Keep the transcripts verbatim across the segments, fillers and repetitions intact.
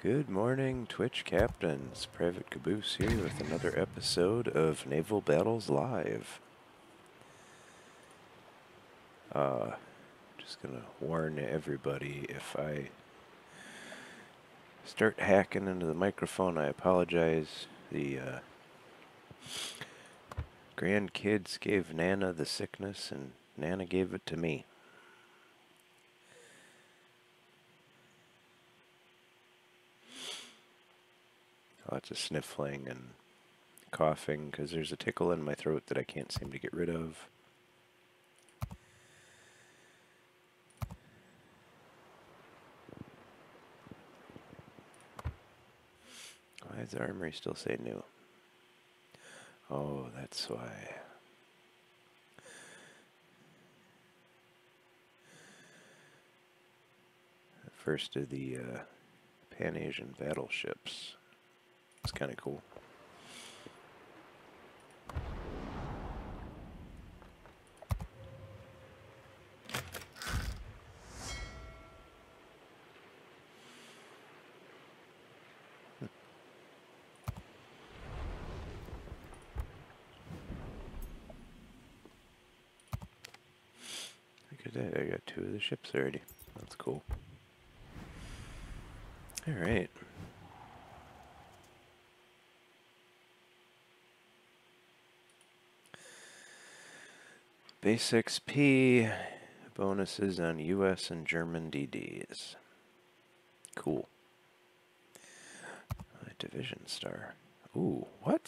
Good morning, Twitch Captains. Private Caboose here with another episode of Naval Battles Live. Uh, just gonna warn everybody, if I start hacking into the microphone, I apologize. The uh, grandkids gave Nana the sickness, and Nana gave it to me. Lots of sniffling and coughing because there's a tickle in my throat that I can't seem to get rid of. Why does the armory still say new? Oh, that's why. The first of the uh, Pan-Asian battleships. It's kind of cool. Look at that, I got two of the ships already. That's cool. Alright. Base X P, bonuses on U S and German D Ds. Cool. Uh, Division Star. Ooh, what?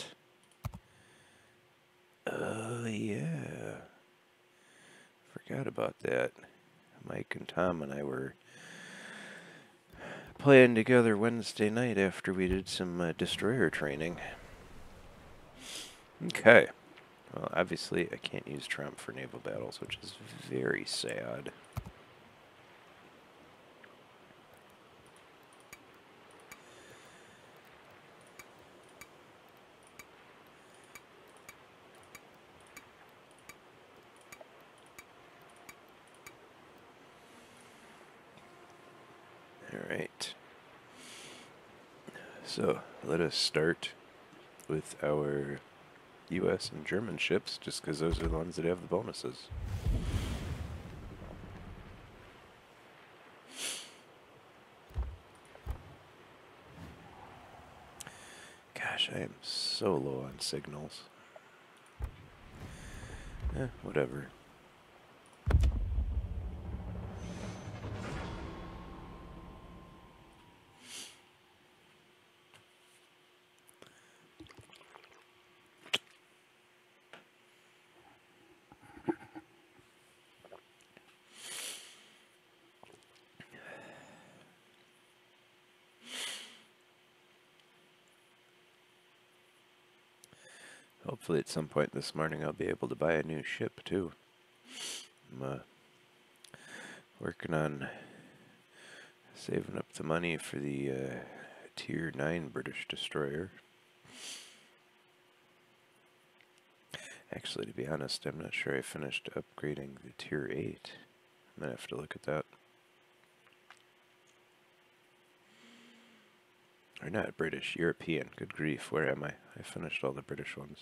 Oh, yeah. Forgot about that. Mike and Tom and I were playing together Wednesday night after we did some uh, destroyer training. Okay. Well, obviously I can't use Trump for naval battles, which is very sad. Alright. So, let us start with our U S and German ships, just because those are the ones that have the bonuses. Gosh, I am so low on signals. Eh, whatever. Hopefully at some point this morning I'll be able to buy a new ship too. I'm uh, working on saving up the money for the uh, Tier nine British destroyer. Actually, to be honest, I'm not sure I finished upgrading the Tier eight. I'm going to have to look at that. Or not British, European. Good grief, where am I? I finished all the British ones.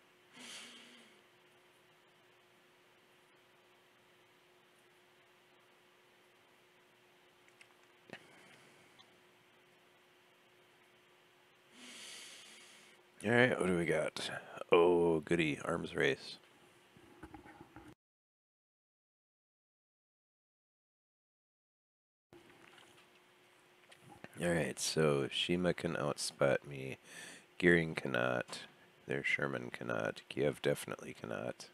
Alright, what do we got? Oh, goody, arms race. Alright, so Shima can outspot me. Gearing cannot. Their Sherman cannot. Kiev definitely cannot.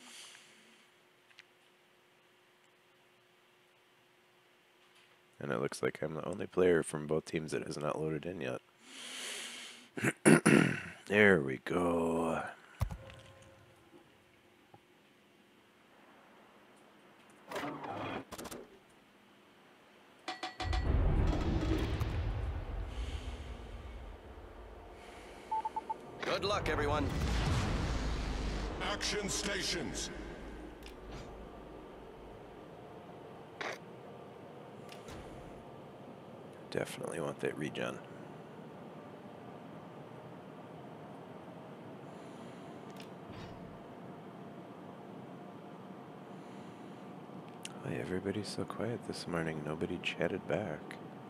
And it looks like I'm the only player from both teams that has not loaded in yet. There we go. Good luck, everyone. Action stations. Definitely want that regen. Why everybody's so quiet this morning? Nobody chatted back.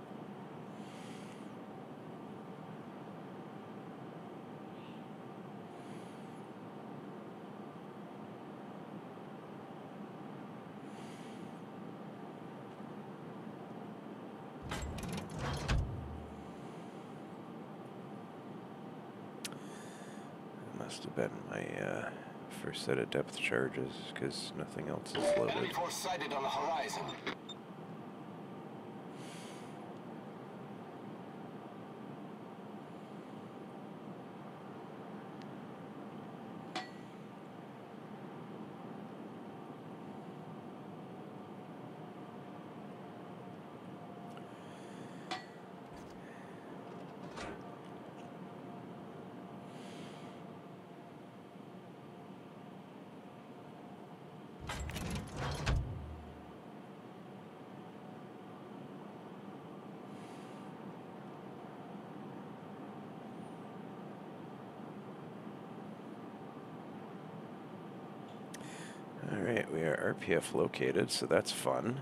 Must have been my uh, first set of depth charges, because nothing else is loaded. Enemy force sighted on the horizon. Alright, we are R P F located, so that's fun.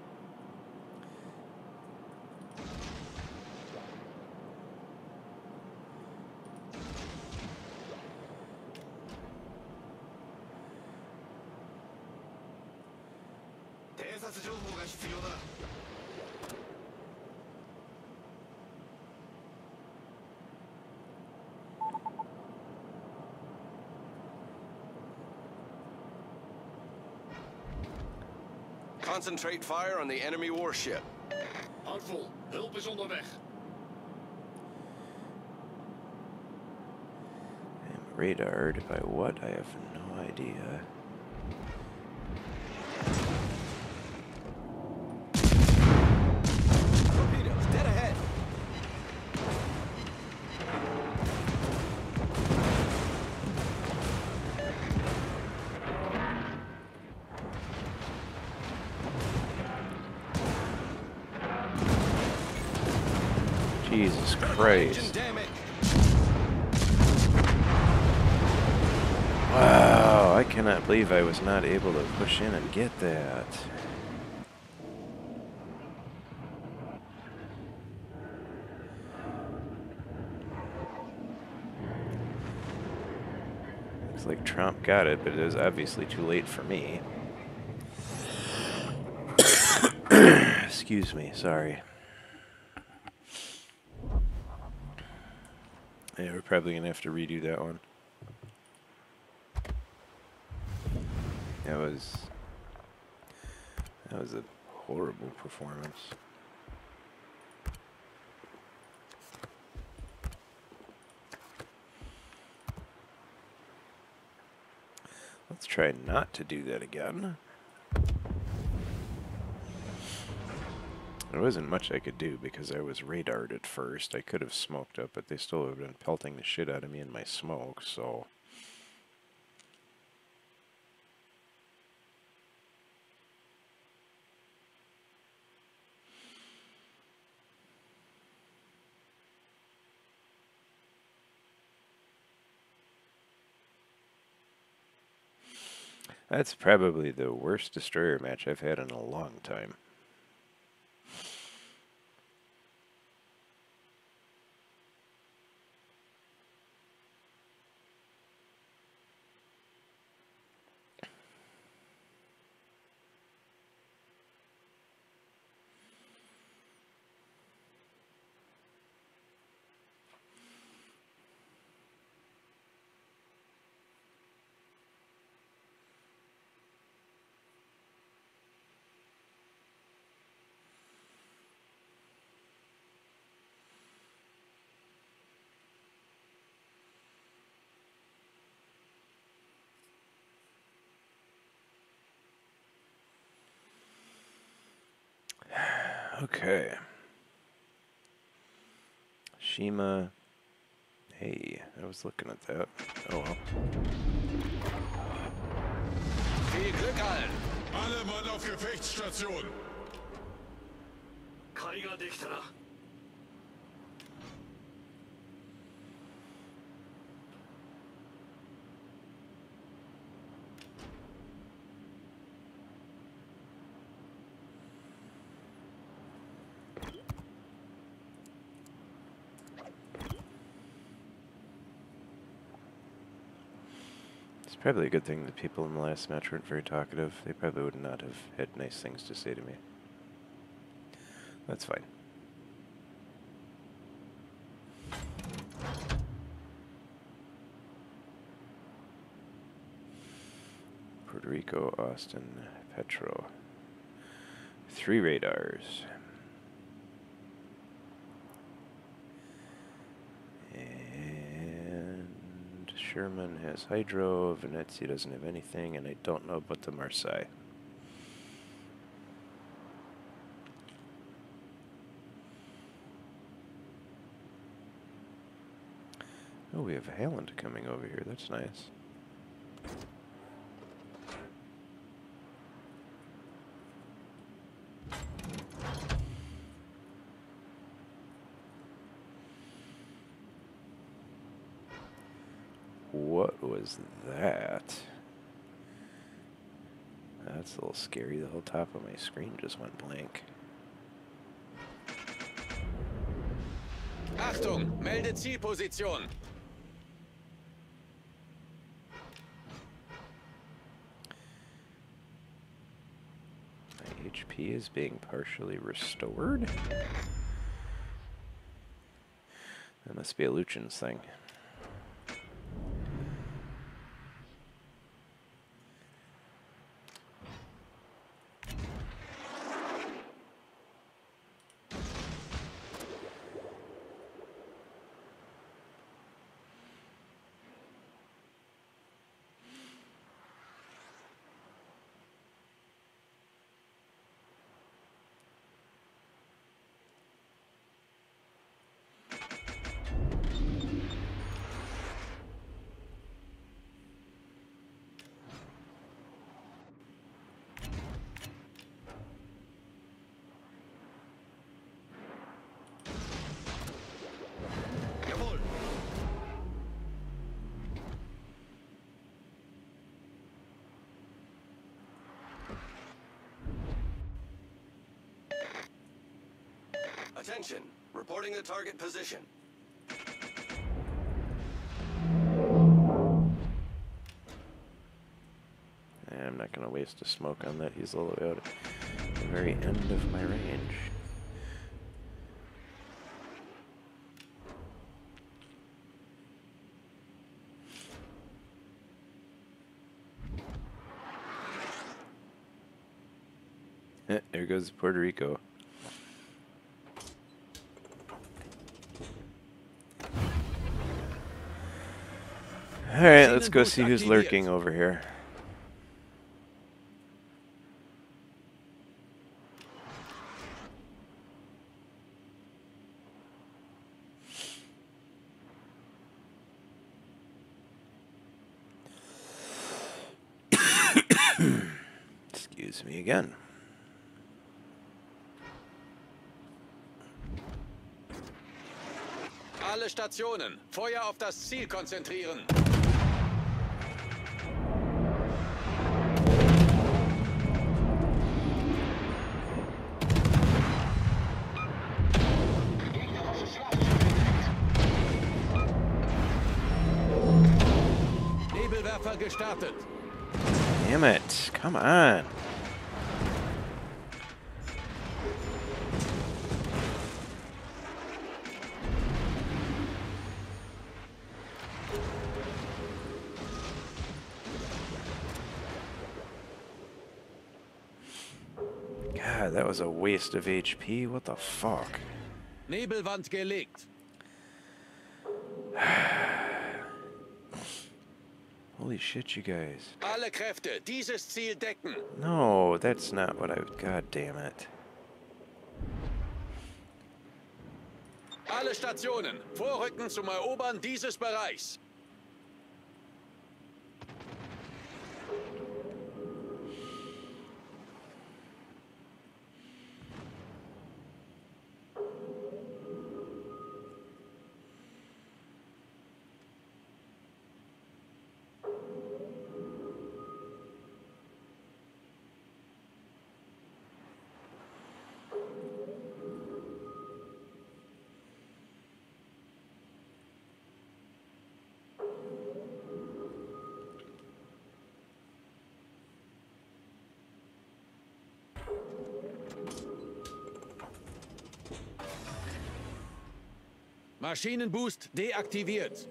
Concentrate fire on the enemy warship. Houd vol, hulp is onderweg. I'm radared by what? I have no idea. Torpedoes, dead ahead. Jesus Christ. Wow, I cannot believe I was not able to push in and get that. Looks like Trump got it, but it was obviously too late for me. Excuse me, sorry. Yeah, we're probably going to have to redo that one. That was... That was a horrible performance. Let's try not to do that again. There wasn't much I could do because I was radared at first. I could have smoked up, but they still would have been pelting the shit out of me in my smoke, so... That's probably the worst destroyer match I've had in a long time. Okay. Shima. Hey, I was looking at that. Oh well. Viel Glück allen. Alle Mann auf Gefechtsstation. Probably a good thing the people in the last match weren't very talkative. They probably would not have had nice things to say to me. That's fine. Puerto Rico, Austin, Petro. Three radars. And Sherman has Hydro, Venezia doesn't have anything, and I don't know about the Marseille. Oh, we have Haaland coming over here. That's nice. What was that? That's a little scary. The whole top of my screen just went blank. Achtung, melde Zielposition. My H P is being partially restored. That must be a Lucian's thing. Jawohl. Attention, reporting the target position. I'm not going to waste a smoke on that. He's all the way out at the very end of my range. Eh, there goes Puerto Rico. Alright, let's go see who's lurking over here. Excuse me again. Alle Stationen, Feuer auf das Ziel konzentrieren. Nebelwerfer gestartet. Damn it. Come on. God, that was a waste of H P. What the fuck? Nebelwand gelegt. Holy shit, you guys. Alle Kräfte, dieses Ziel decken. No, that's not what I... God damn it. Alle Stationen, vorrücken zum Erobern dieses Bereichs. Maschinenboost deaktiviert.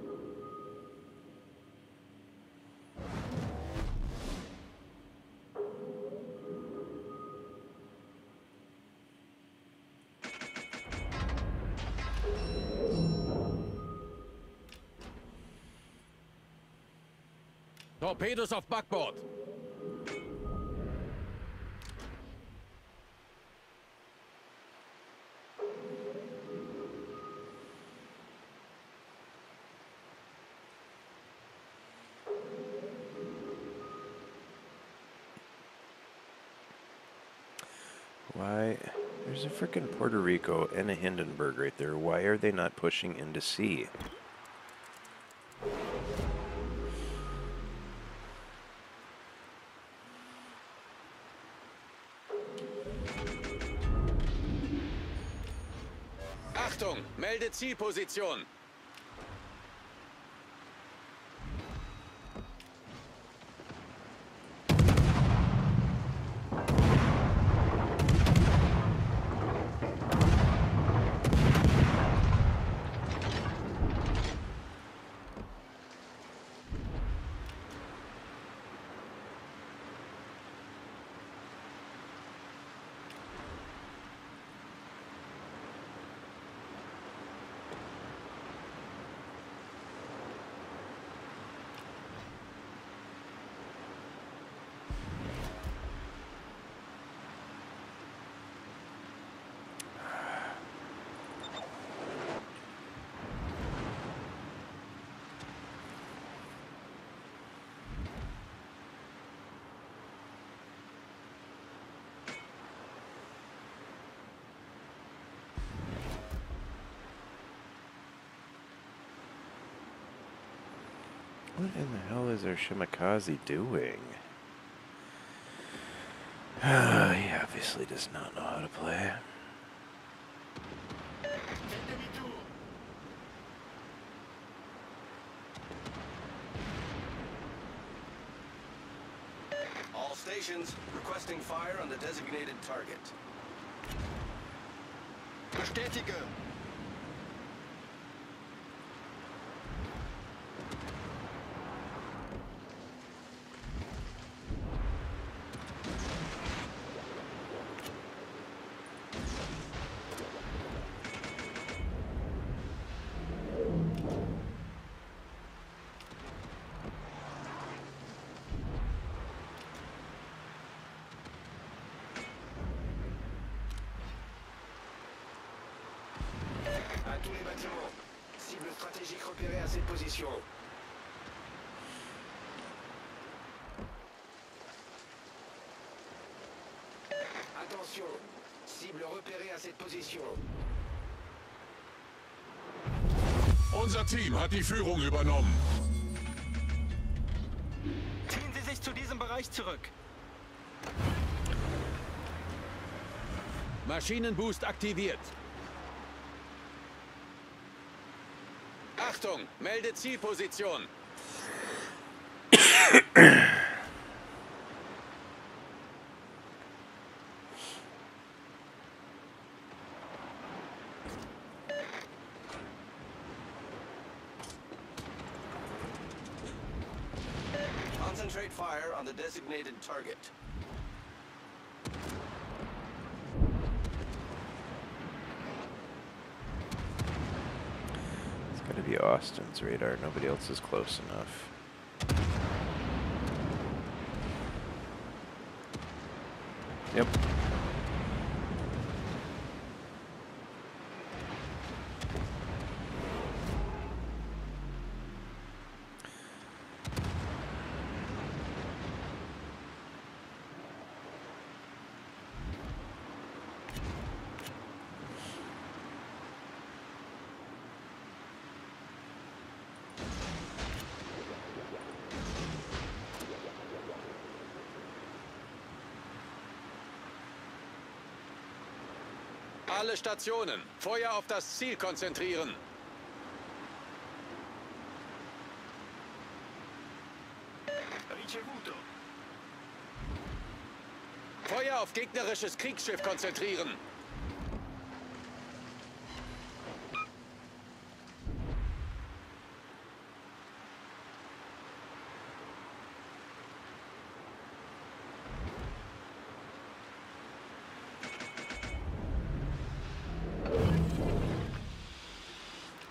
Torpedos auf Backbord. Why? There's a frickin' Puerto Rico and a Hindenburg right there. Why are they not pushing into sea? Achtung, melde Zielposition. What in the hell is our Shimakaze doing? He obviously does not know how to play. All stations requesting fire on the designated target. Bestätige. À tous les bâtiments. Cible stratégique repérée à cette position. Attention. Cible repérée à cette position. Unser Team hat die Führung übernommen. Ziehen Sie sich zu diesem Bereich zurück. Maschinenboost aktiviert. Achtung, melde Zielposition. Concentrate fire on the designated target. It's gotta be Austin's radar. Nobody else is close enough. Yep. Alle Stationen, Feuer auf das Ziel konzentrieren. Ricevuto. Feuer auf gegnerisches Kriegsschiff konzentrieren.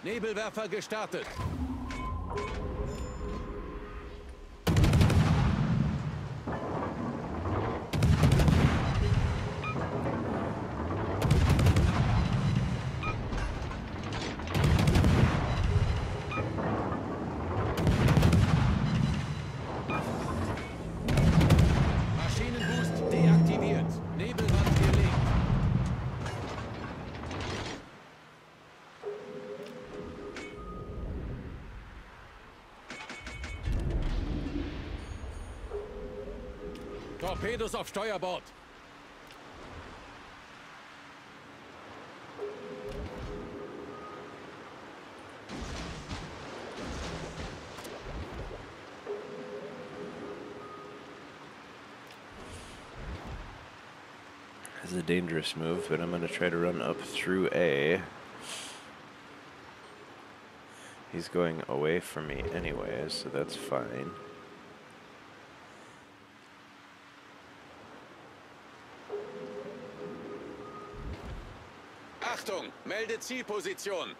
Nebelwerfer gestartet. Maschinenboost deaktiviert. Nebelwand gelegt. Torpedos auf Steuerbord. This is a dangerous move, but I'm going to try to run up through A. He's going away from me anyways, so that's fine. Achtung, melde Zielposition.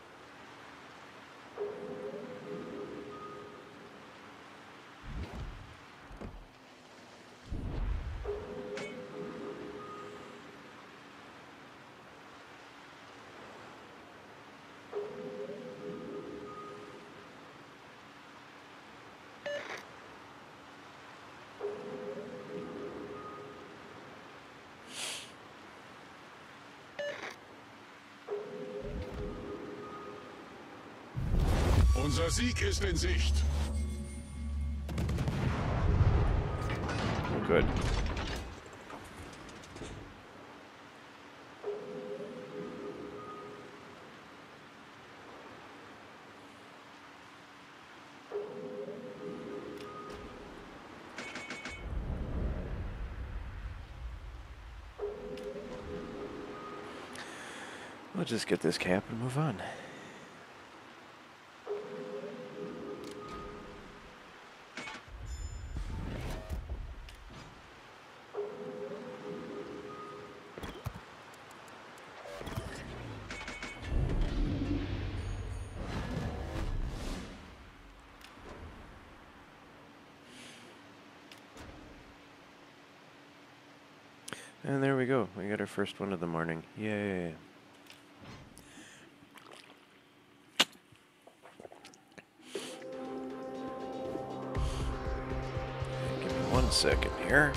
Unser Sieg ist in Sicht. Good. We'll just get this cap and move on. And there we go. We got our first one of the morning. Yay. Give me one second here.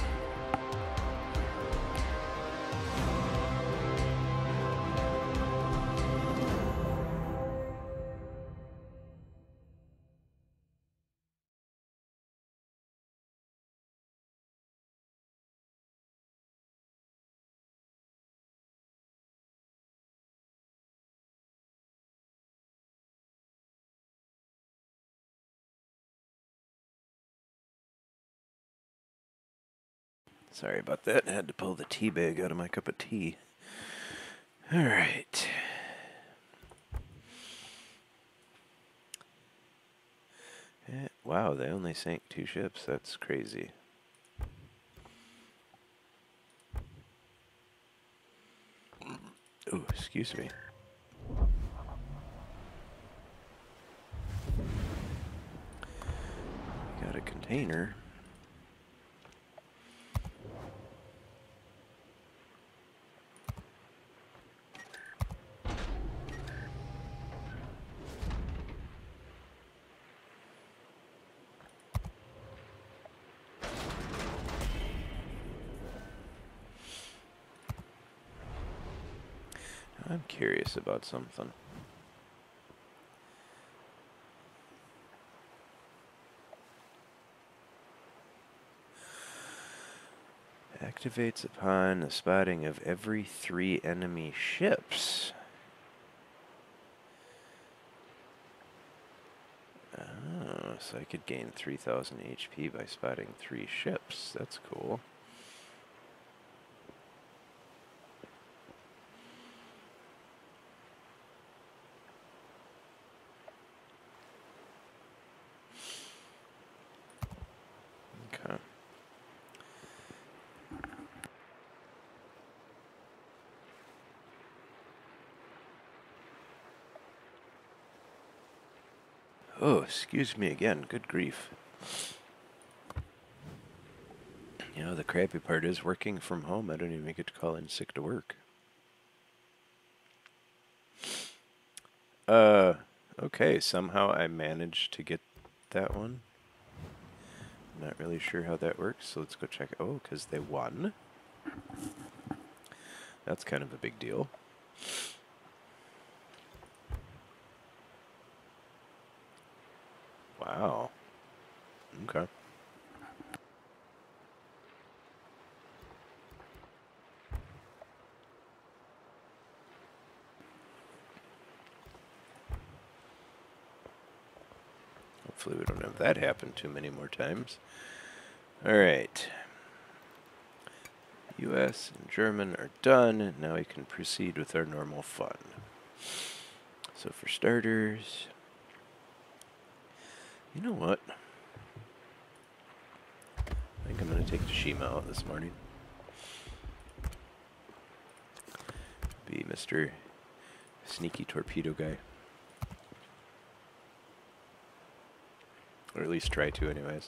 Sorry about that. I had to pull the tea bag out of my cup of tea. All right. Eh, wow, they only sank two ships. That's crazy. Oh, excuse me. Got a container. I'm curious about something. Activates upon the spotting of every three enemy ships. Oh, so I could gain three thousand H P by spotting three ships. That's cool. Okay. Oh, excuse me again. Good grief. You know, the crappy part is working from home. I don't even get to call in sick to work. Uh, okay. Somehow I managed to get that one. Not really sure how that works, so let's go check. Oh, because they won. That's kind of a big deal. Wow. Okay. Hopefully we don't have that happen too many more times. Alright. U S and German are done. Now we can proceed with our normal fun. So for starters... You know what? I think I'm going to take Tashima out this morning. Be Mister Sneaky Torpedo Guy. Or at least try to anyways.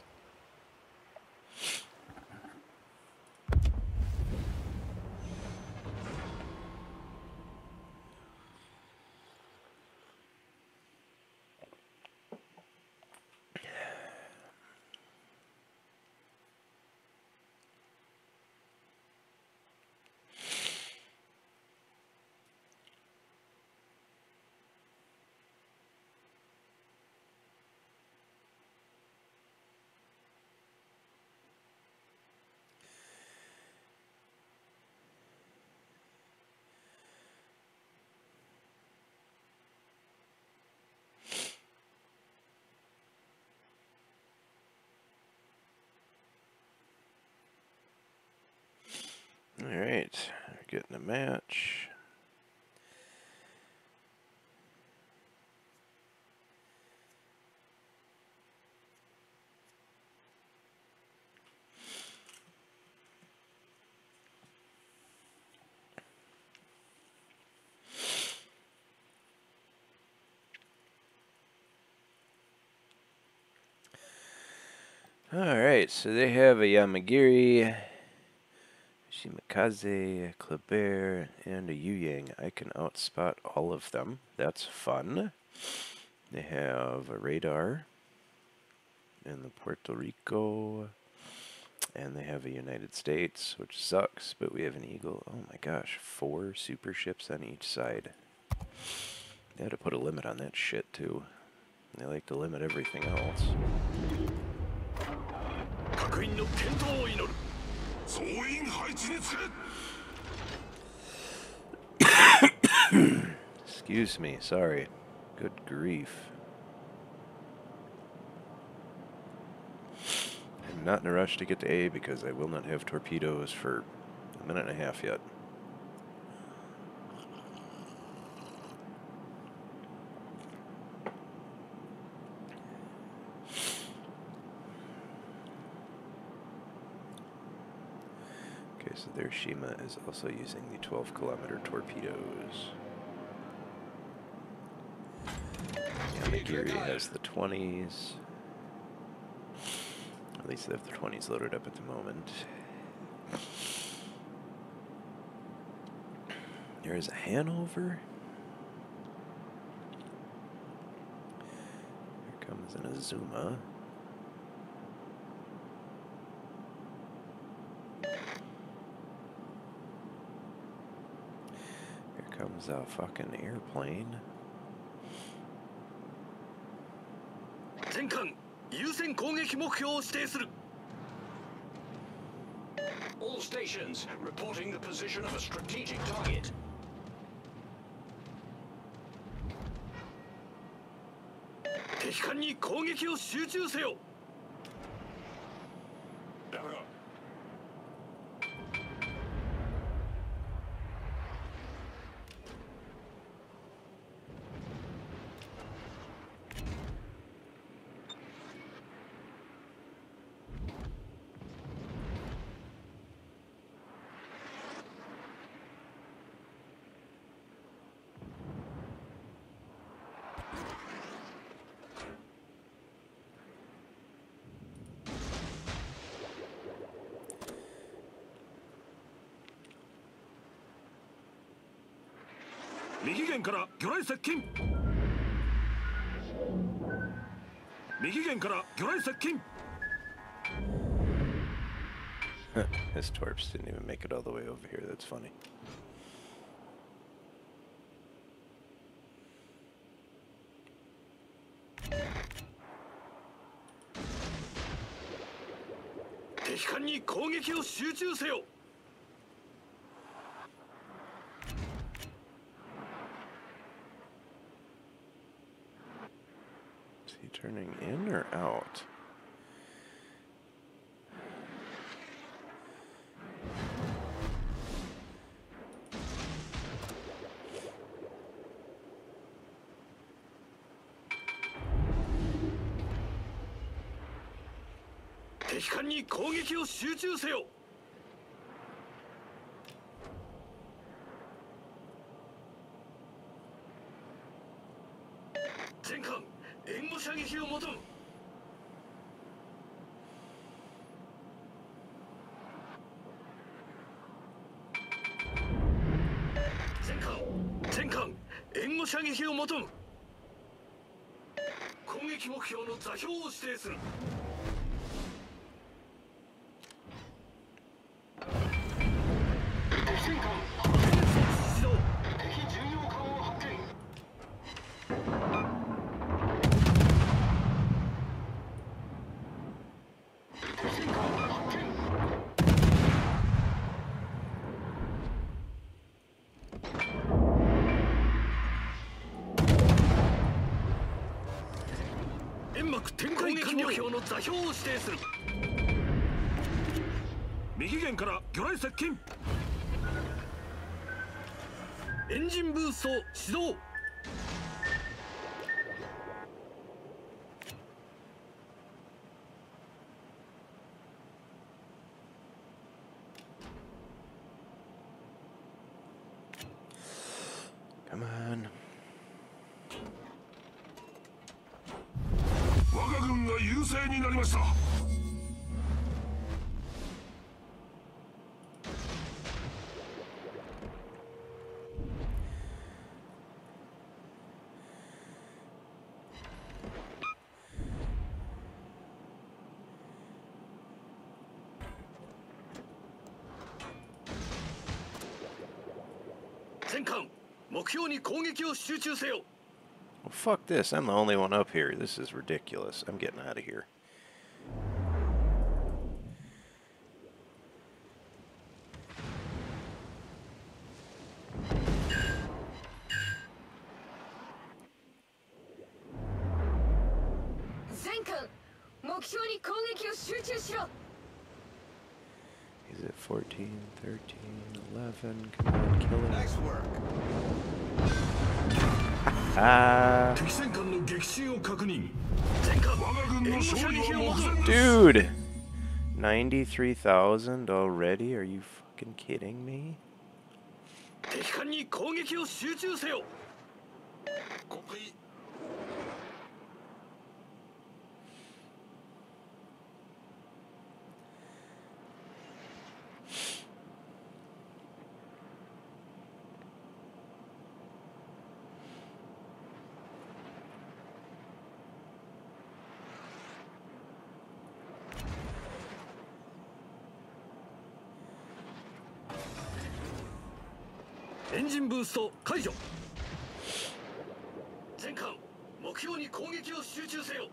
Alright, we're getting a match. Alright, so they have a Yamagiri, Shimakaze, a Kleber, and a Yu Yang. I can outspot all of them. That's fun. They have a Radar in the Puerto Rico, and they have a United States, which sucks, but we have an Eagle. Oh my gosh, four super ships on each side. They had to put a limit on that shit too. They like to limit everything else. Excuse me, sorry. Good grief. I'm not in a rush to get to A because I will not have torpedoes for a minute and a half yet. Okay, so their Shima is also using the twelve kilometer torpedoes. Yamagiri has the twenties. At least they have the twenties loaded up at the moment. There is a Hanover. Here comes an Azuma. Here comes a fucking airplane. All stations reporting the position of a strategic target. 右舷から魚雷接近。右舷から魚雷接近。 His torps didn't even make it all the way over here. That's funny. Is he turning in or out? 右舷から魚雷接近。エンジンブースト始動。 Come on. 我が軍が優勢になりました。 Well, fuck this. I'm the only one up here. This is ridiculous. I'm getting out of here. He's at fourteen, thirteen, eleven. Come on, kill him. Nice work. Ah. 敵戦艦の撃沈を確認。我が軍の勝利を目前です。 Dude! ninety-three thousand already? Are you fucking kidding me? 敵艦に攻撃を集中せよ。 Compris. エンジンブースト解除。全艦目標に攻撃を集中せよ。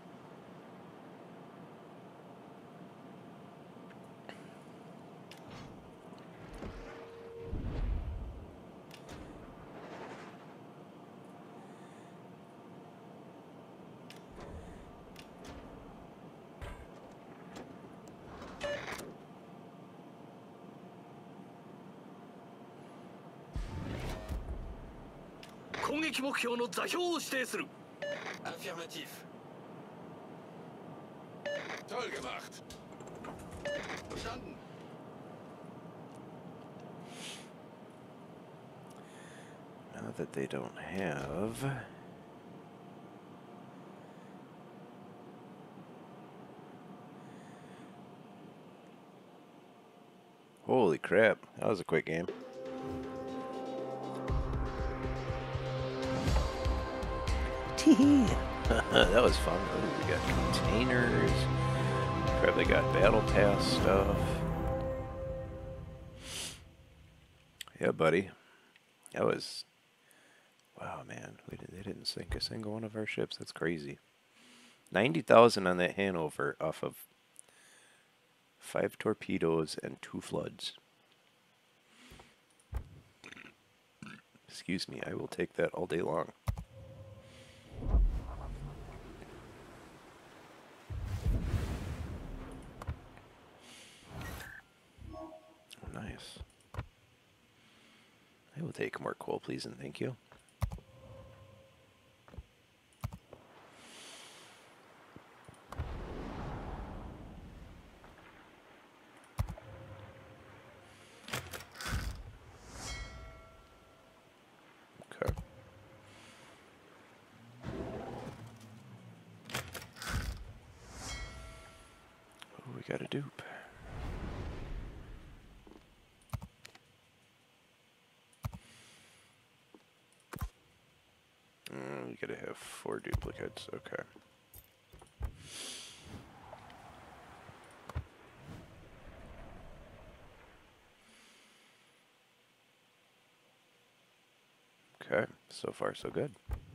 攻撃目標の座標を指定する。 Affirmativ. Toll gemacht. Verstanden. Now that they don't have... Holy crap, that was a quick game. That was fun. Oh, we got containers. Probably got battle pass stuff. Yeah, buddy. That was... Wow, man. We did, they didn't sink a single one of our ships. That's crazy. ninety thousand on that Hanover off of five torpedoes and two floods. Excuse me, I will take that all day long. Oh, nice. I will take more coal, please, and thank you. Okay. Oh, we got a dupe. Mm, we gotta have four duplicates. Okay. Okay, so far so good.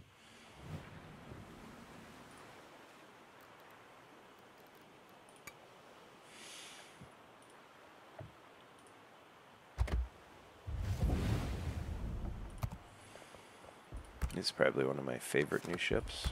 It's probably one of my favorite new ships.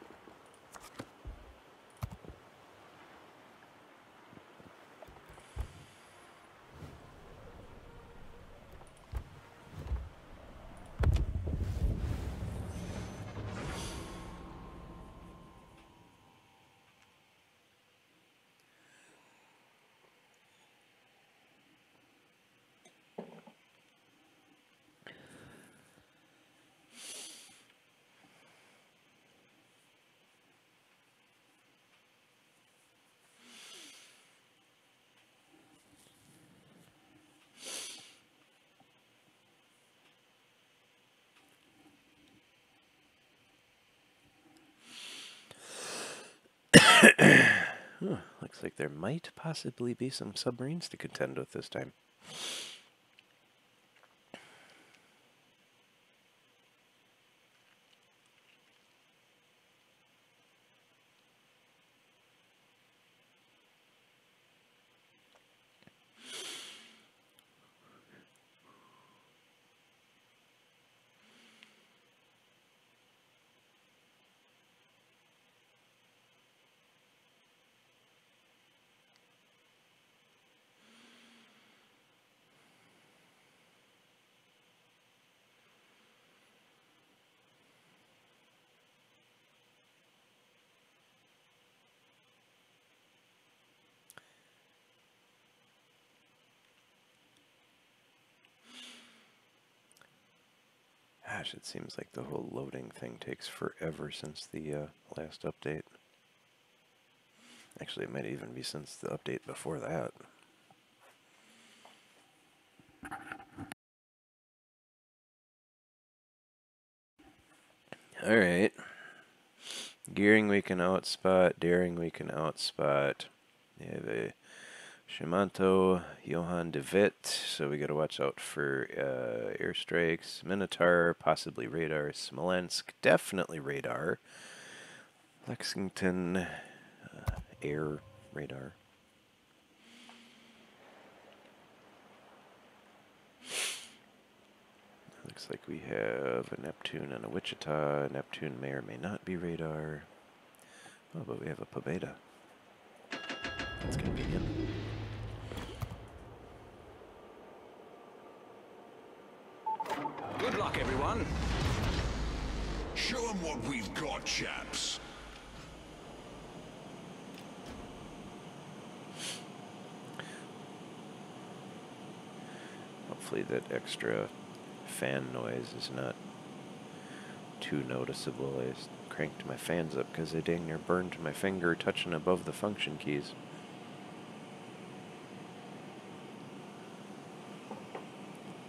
Huh, looks like there might possibly be some submarines to contend with this time. Gosh, it seems like the whole loading thing takes forever since the uh, last update. Actually, it might even be since the update before that. Alright. Gearing we can outspot, daring we can outspot. We have a Shimanto, Johan de Witt, so we gotta watch out for uh, airstrikes. Minotaur, possibly radar. Smolensk, definitely radar. Lexington, uh, air radar. Looks like we have a Neptune and a Wichita. Neptune may or may not be radar. Oh, but we have a Pobeda. That's convenient. Good luck, everyone. Show them what we've got, chaps. Hopefully that extra fan noise is not too noticeable. I just cranked my fans up because they dang near burned my finger touching above the function keys.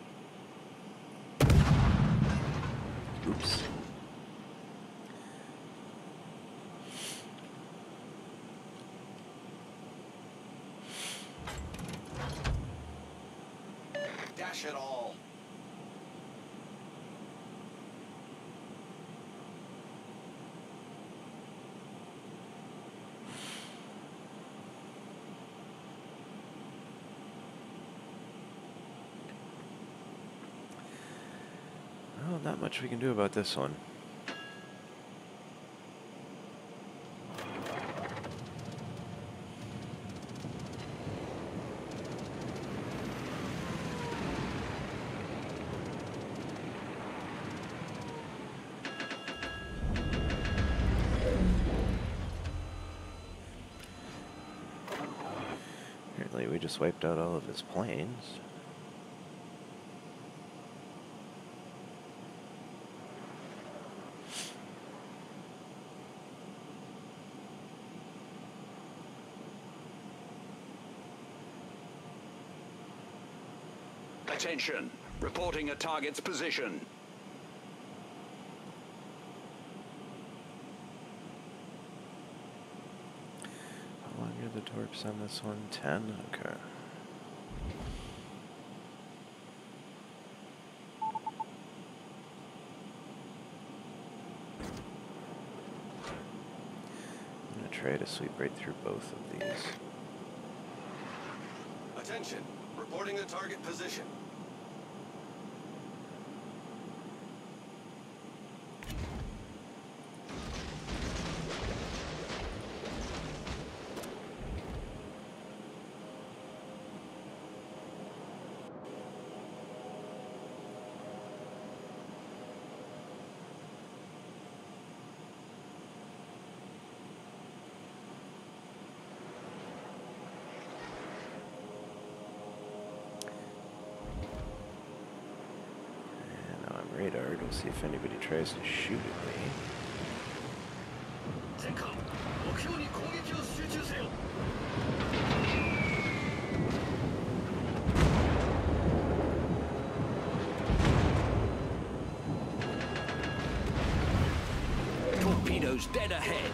Oops. Dash it all. Well, not much we can do about this one. Apparently we just wiped out all of his planes. Attention. Reporting a target's position. How long are the torps on this one? Ten? Okay. I'm gonna try to sweep right through both of these. Attention. Reporting a target position. Radar to see if anybody tries to shoot at me. Torpedoes dead ahead.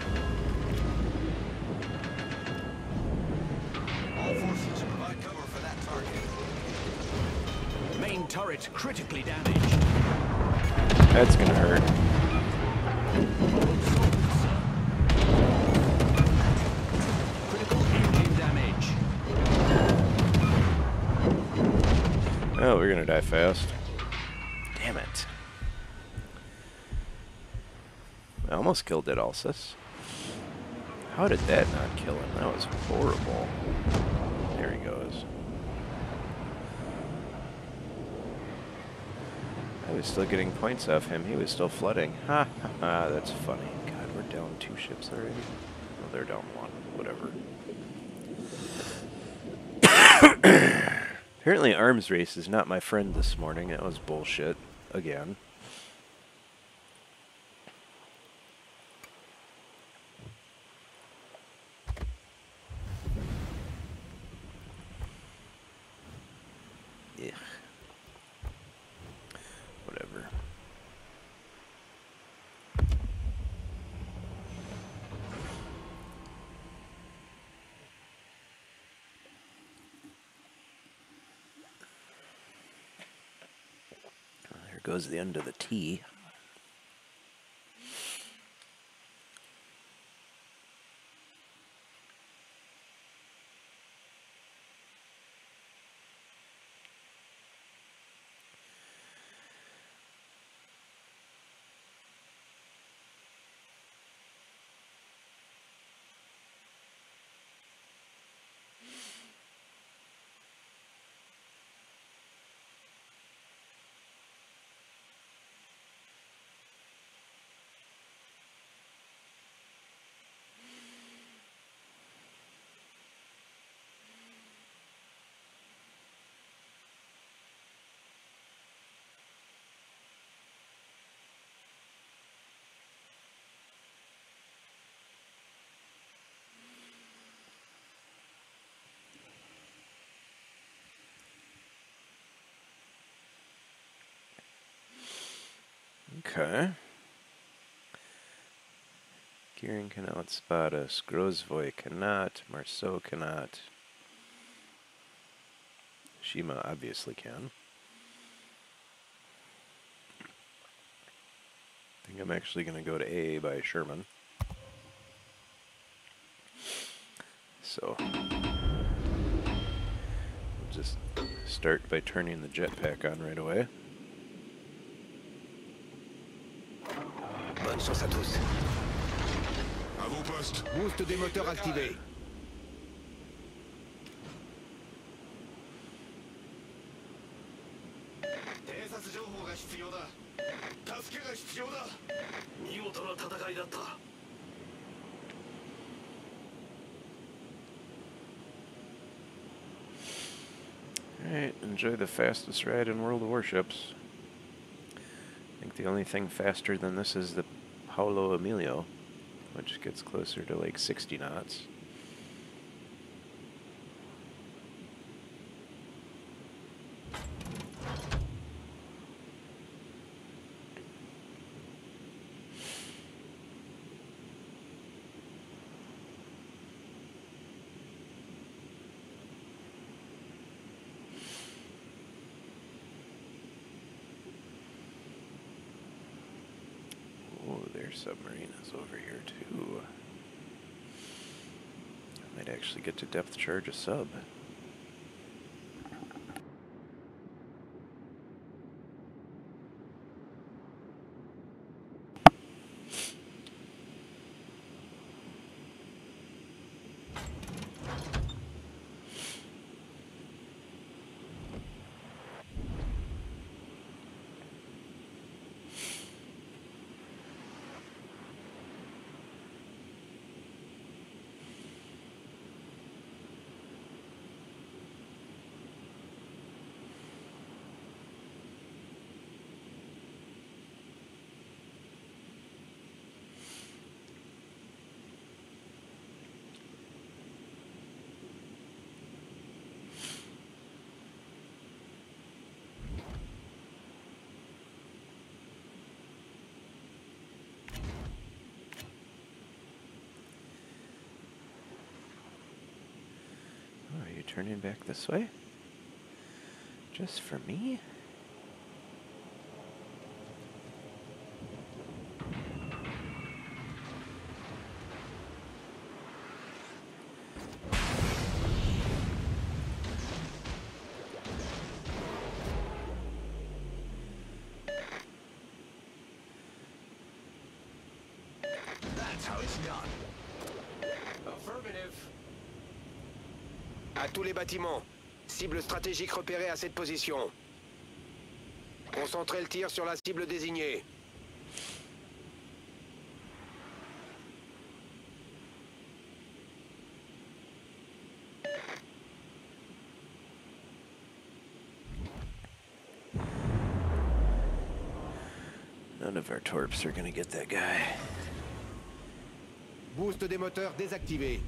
All forces provide cover for that target. Main turret critically damaged. That's gonna hurt. Critical engine damage. Oh, we're gonna die fast. Damn it. I almost killed it, Alsus. How did that not kill him? That was horrible. There he goes. I was still getting points off him. He was still flooding. Ha ha ha, that's funny. God, we're down two ships already. Oh, they're down one. Whatever. Apparently arms race is not my friend this morning. That was bullshit. Again. Ugh. Whatever. Well, there goes the end of the T. Okay. Gearing can outspot us. Grozvoy cannot. Marceau cannot. Shima obviously can. I think I'm actually going to go to A by Sherman. So we'll just start by turning the jetpack on right away. Bonne chance à tous. À vos postes. Boost des moteurs activé. Alright, enjoy the fastest ride in World of Warships. I think the only thing faster than this is the Paolo Emilio, which gets closer to like sixty knots. Submarine is over here too. I might actually get to depth charge a sub. Turning back this way? Just for me? That's how it's done. Affirmative. À tous les bâtiments. Cible stratégique repérée à cette position. Concentrez le tir sur la cible désignée. None of our torps are gonna get that guy. Boost des moteurs désactivé.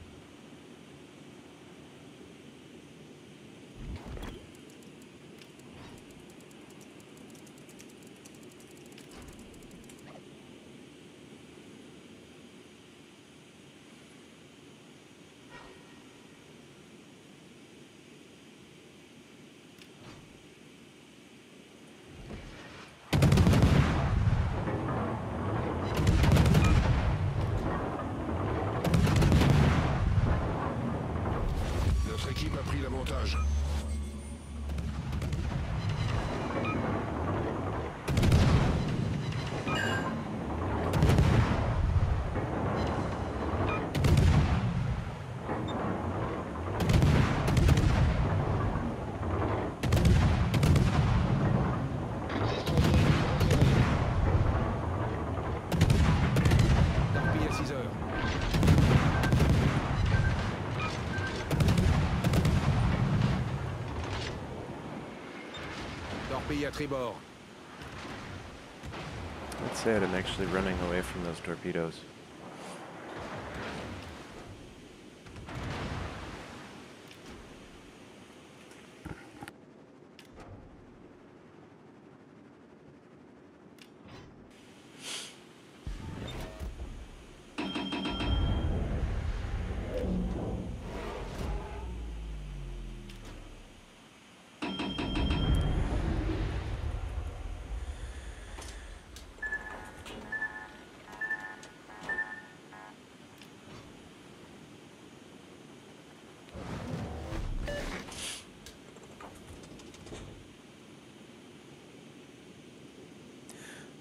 À tribord. That's sad, I'm actually running away from those torpedoes.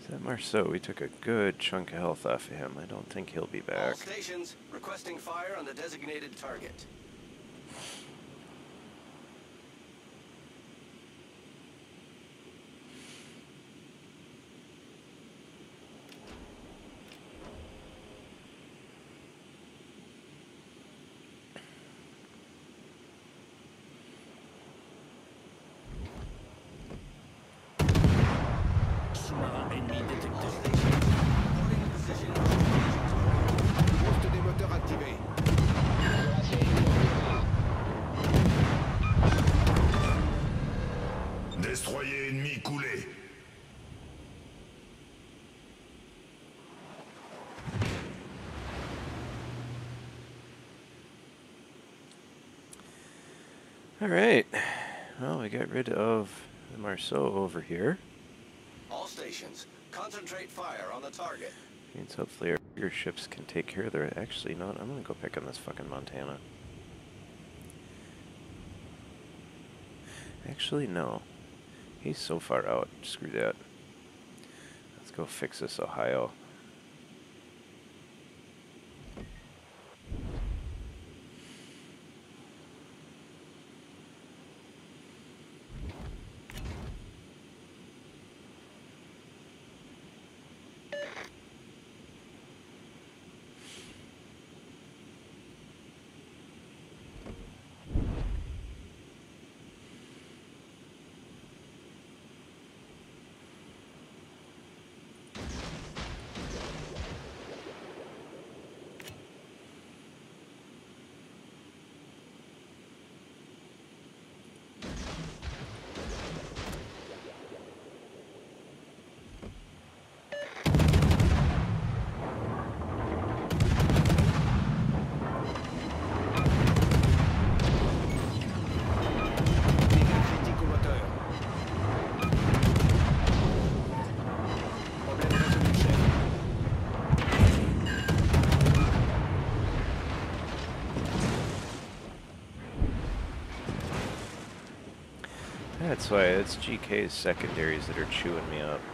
That Marceau, we took a good chunk of health off of him. I don't think he'll be All back. stations requesting fire on the designated target. Boost des moteurs activé. Destroyer ennemi coulé. All right. Well, we got rid of the Marceau over here. All stations concentrate fire on the target. Means hopefully our bigger ships can take care of their... Actually, not. I'm going to go pick on this fucking Montana. Actually, no. He's so far out. Screw that. Let's go fix this Ohio. That's why it's G K's secondaries that are chewing me up.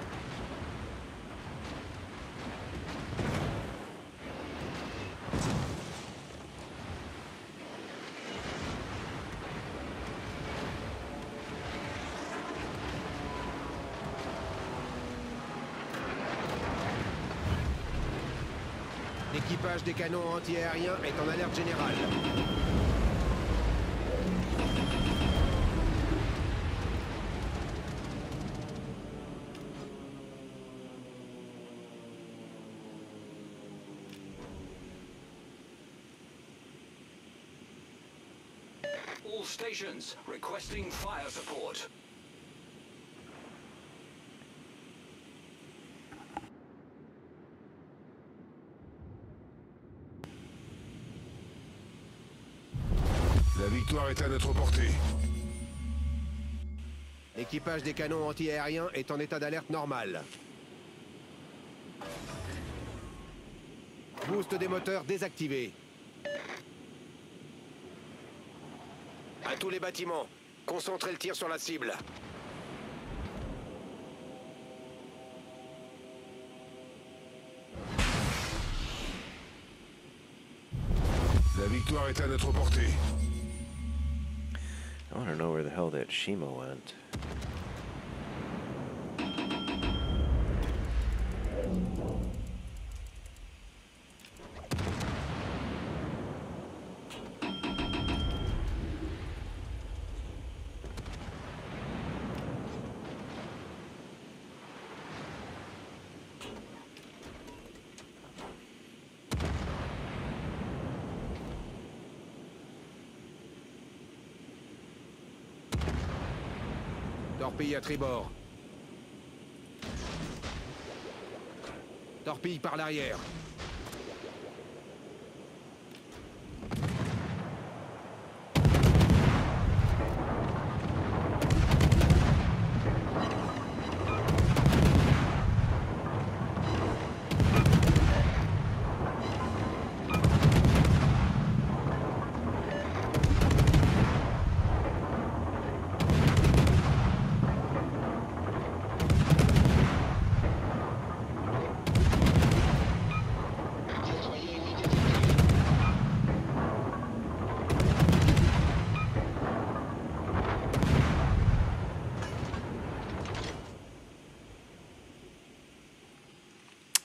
L'équipage des canons anti-aériens est en alerte générale. All stations requesting fire support. La victoire est à notre portée. L'équipage des canons anti-aériens est en état d'alerte normale. Boost des moteurs désactivé. À tous les bâtiments, concentrez le tir sur la cible. La victoire est à notre portée. I want to know where the hell that Shima went. Torpille à tribord. Torpille par l'arrière.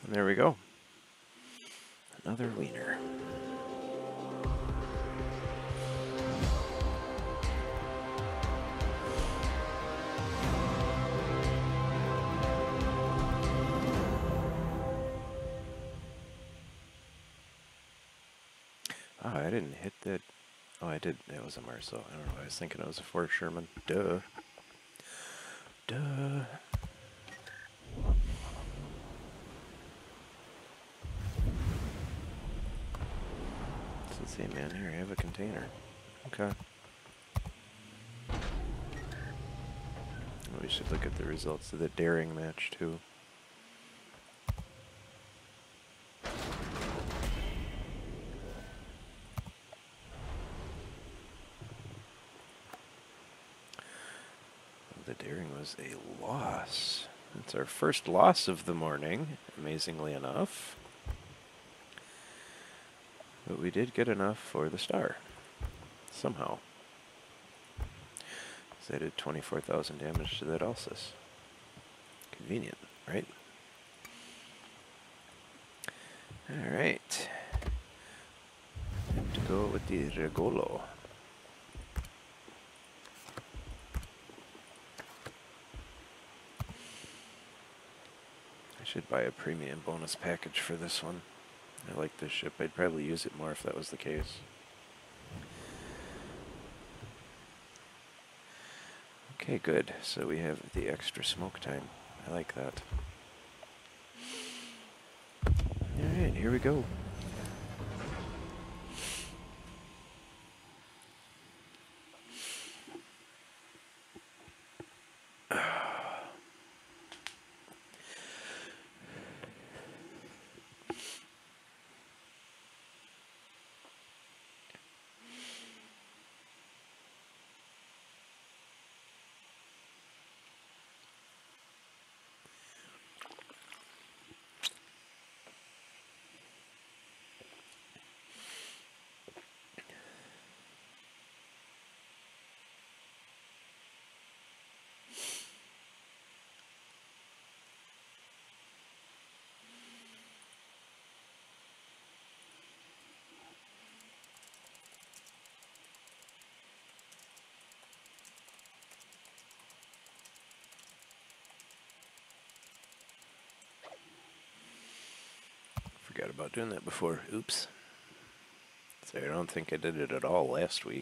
And there we go. Another wiener. Oh, I didn't hit that. Oh, I did. It was a Marcel. I don't know. I was thinking it was a Fort Sherman. Duh. Duh. Let's see, man. Here, I have a container. Okay. We should look at the results of the daring match, too. The daring was a loss. It's our first loss of the morning, amazingly enough. But we did get enough for the star. Somehow. So I did twenty-four thousand damage to that Alsus. Convenient, right? Alright. Time to go with the Regolo. I should buy a premium bonus package for this one. I like this ship. I'd probably use it more if that was the case. Okay, good. So we have the extra smoke time. I like that. Alright, here we go. Forgot about doing that before. Oops. So I don't think I did it at all last week.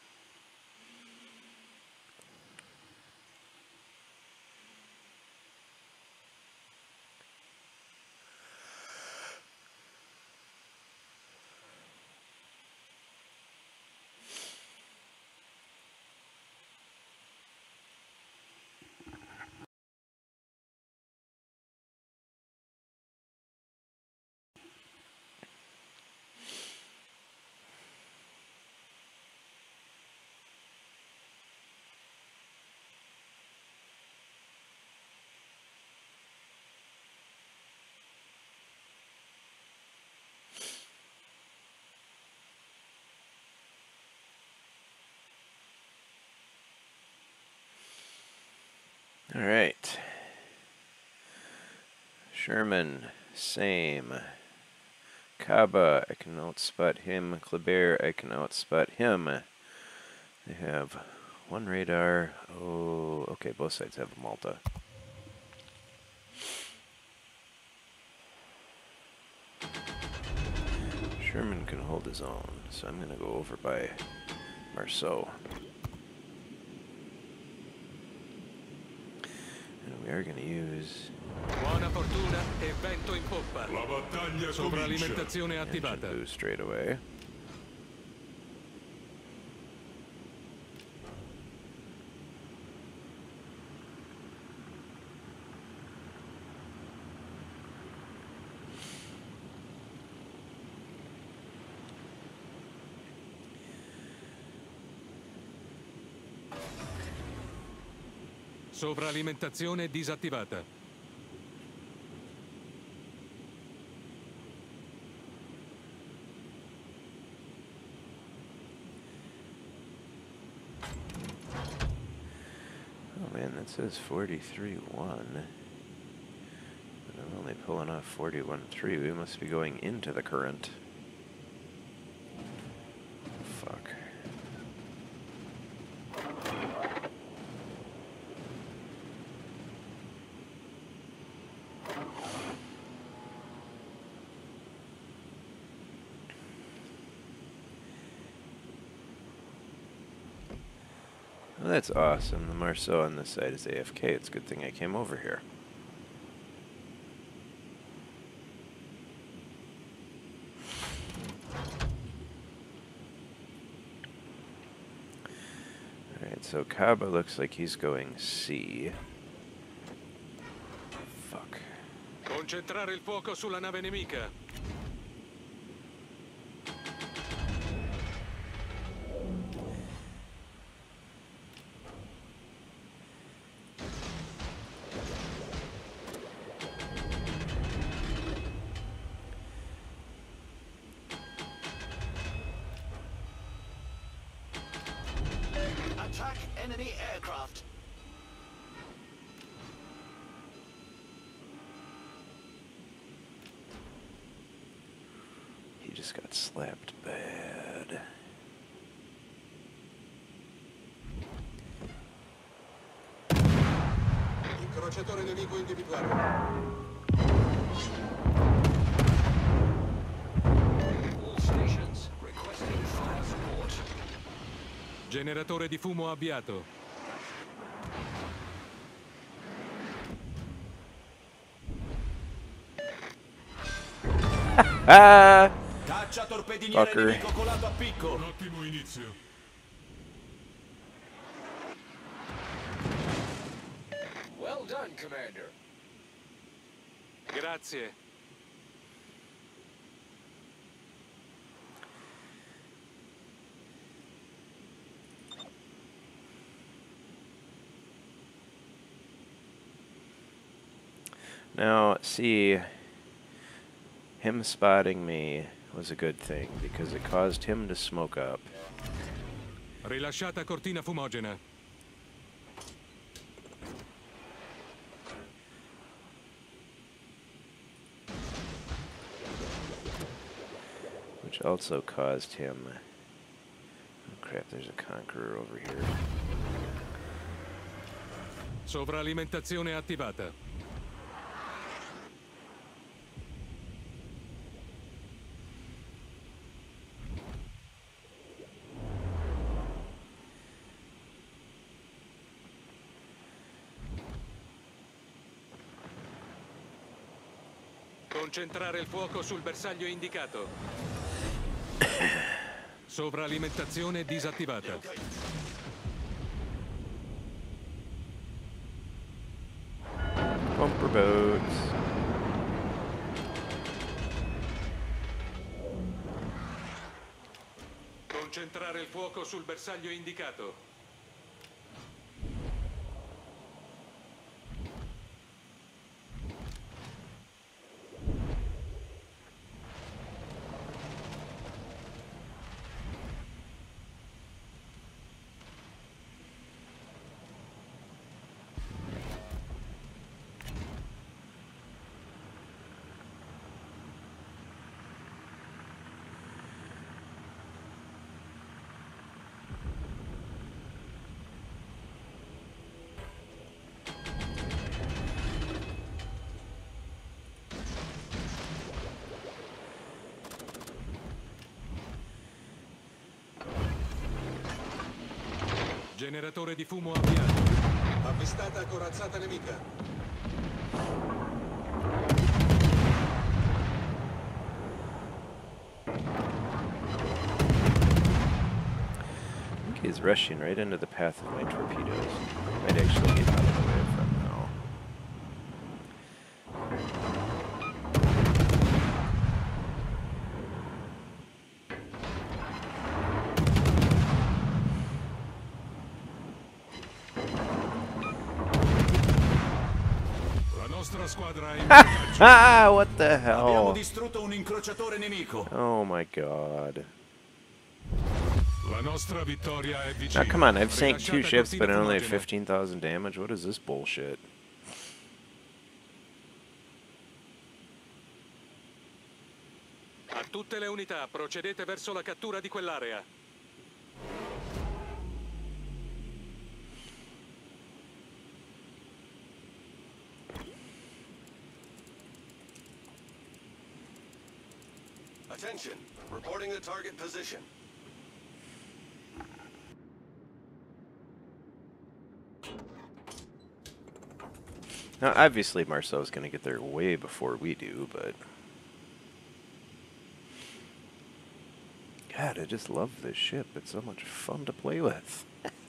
All right. Sherman, same. Kaba, I can outspot him. Kleber, I can outspot him. They have one radar. Oh, okay, both sides have Malta. Sherman can hold his own, so I'm going to go over by Marceau. And we are going to use... Buona fortuna e vento in poppa. La battaglia comincia. Sovralimentazione attivata. Engine boost straight away. Sovralimentazione disattivata. Oh man, that says forty-three one. I'm only pulling off forty-one point three. We must be going into the current. Fuck. Well, that's awesome. The Marceau on this side is A F K. It's a good thing I came over here. Alright, so Kaba looks like he's going C. Fuck. Concentrare il fuoco sulla nave nemica. Attack enemy aircraft. He just got slapped bad. Incrociatore nemico individuato. All stations requesting fire support. Generatore di fumo avviato. Ah! Caccia torpediniere Fucker. nemico colato a picco. Un ottimo inizio. Well done, Commander. Grazie. Now, see, him spotting me was a good thing because it caused him to smoke up. Rilasciata cortina fumogena. Which also caused him... Oh crap, there's a Conqueror over here. Sovralimentazione attivata. Concentrare il fuoco sul bersaglio indicato. Sovralimentazione disattivata. Bumper boats. Concentrare il fuoco sul bersaglio indicato. Generatore di fumo avviato. Avvistata corazzata nemica. I think he's rushing right into the path of my torpedoes. Might actually get out of the way from now. La nostra squadra è in Ah, what the Abbiamo hell? distrutto un incrociatore nemico. Oh my god. La nostra vittoria è vicina. Now come on, I've sank two Rilasciata ships but cortina only fumogena. fifteen thousand damage? What is this bullshit? Tutte le unità, procedete verso la cattura di quell'area. Attention. Reporting the target position. Now, obviously, Marcel's going to get there way before we do, but... God, I just love this ship. It's so much fun to play with.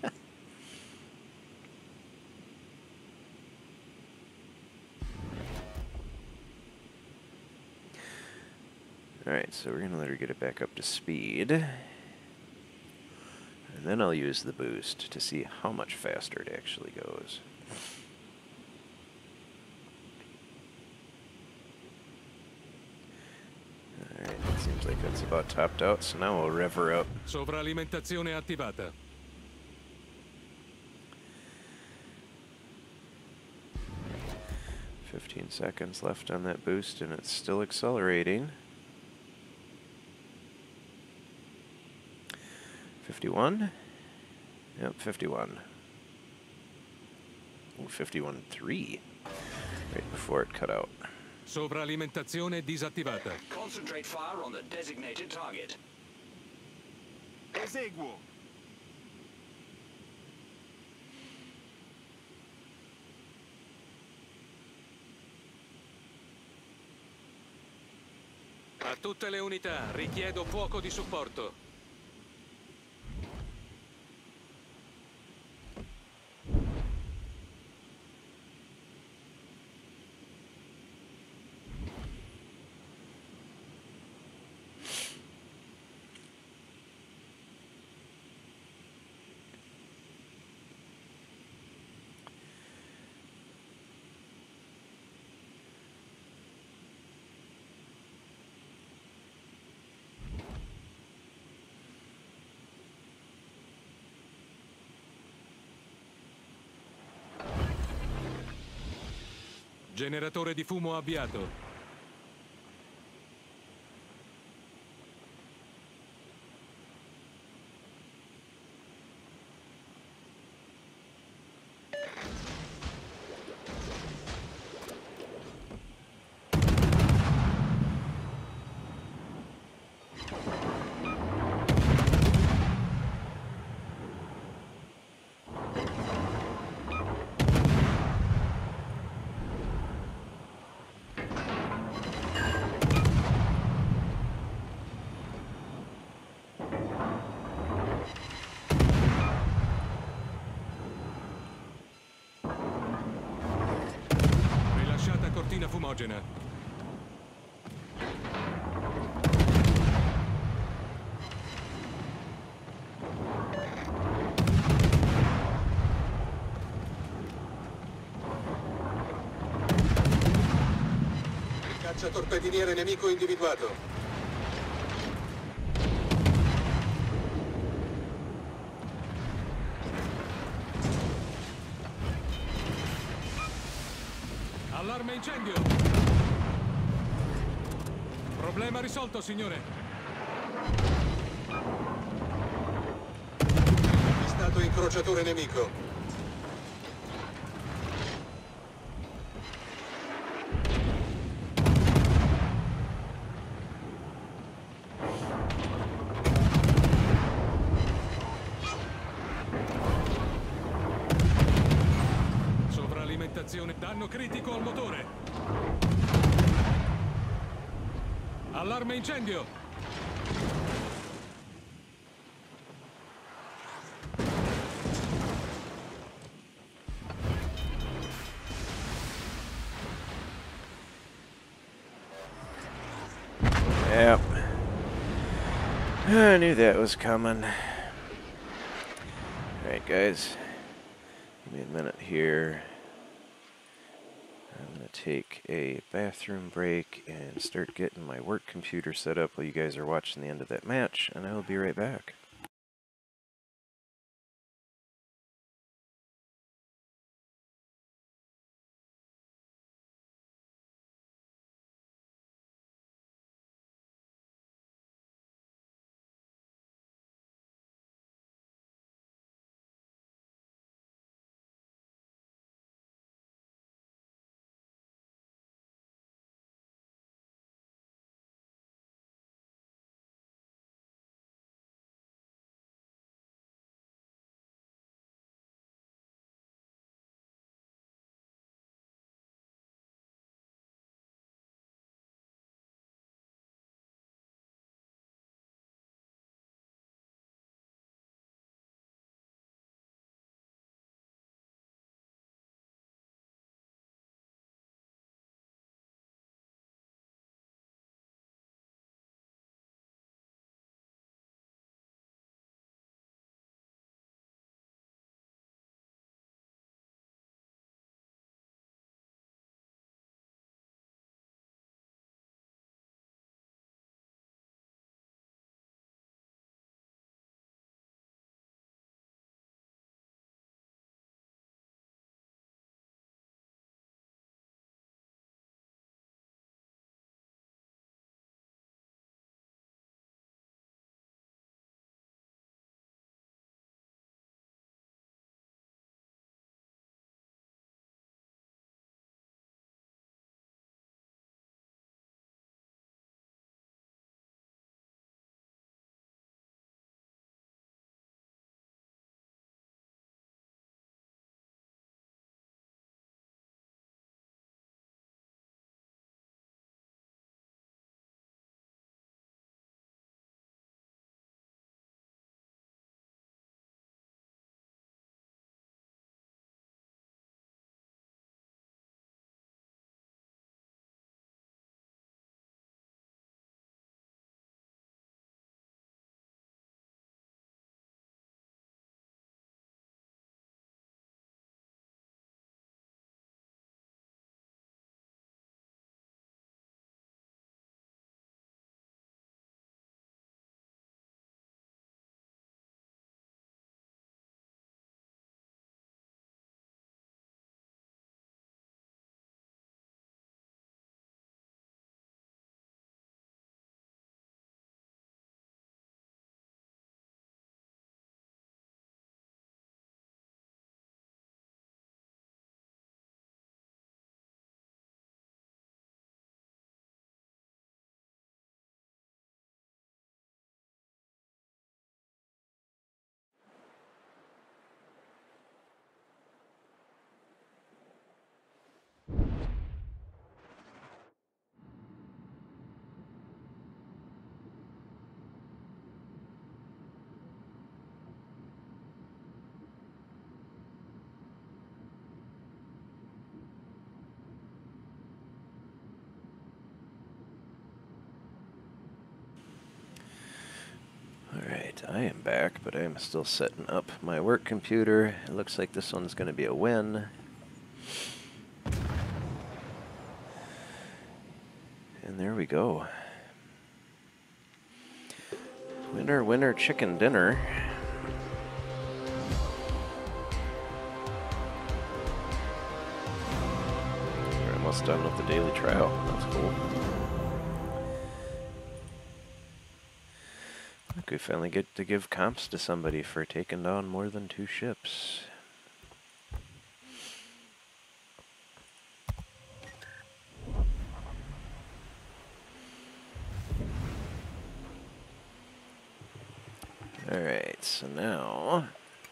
Alright, so we're going to let her get it back up to speed. And then I'll use the boost to see how much faster it actually goes. Alright, it seems like that's about topped out, so now we'll rev her up. Sovralimentazione attivata. fifteen seconds left on that boost, and it's still accelerating. fifty-one? Yep, fifty-one. Ooh, fifty-one point three. Right before it cut out. Sovralimentazione disattivata. Concentrate fire on the designated target. Eseguo. A tutte le unità, richiedo fuoco di supporto. Generatore di fumo avviato. Cortina fumogena. Cacciatorpediniere nemico individuato. Allarme incendio! Problema risolto, signore. Avvistato incrociatore nemico. Danno critico al motore. Allarme incendio. Yep. I knew that was coming. Alright, guys. Give me a minute here. I'm going to take a bathroom break and start getting my work computer set up while you guys are watching the end of that match, and I will be right back. Alright, I am back, but I am still setting up my work computer. It looks like this one's going to be a win. And there we go. Winner, winner, chicken dinner. We're almost done with the daily trial. That's cool. Look, we finally get to give comps to somebody for taking down more than two ships. Alright, so now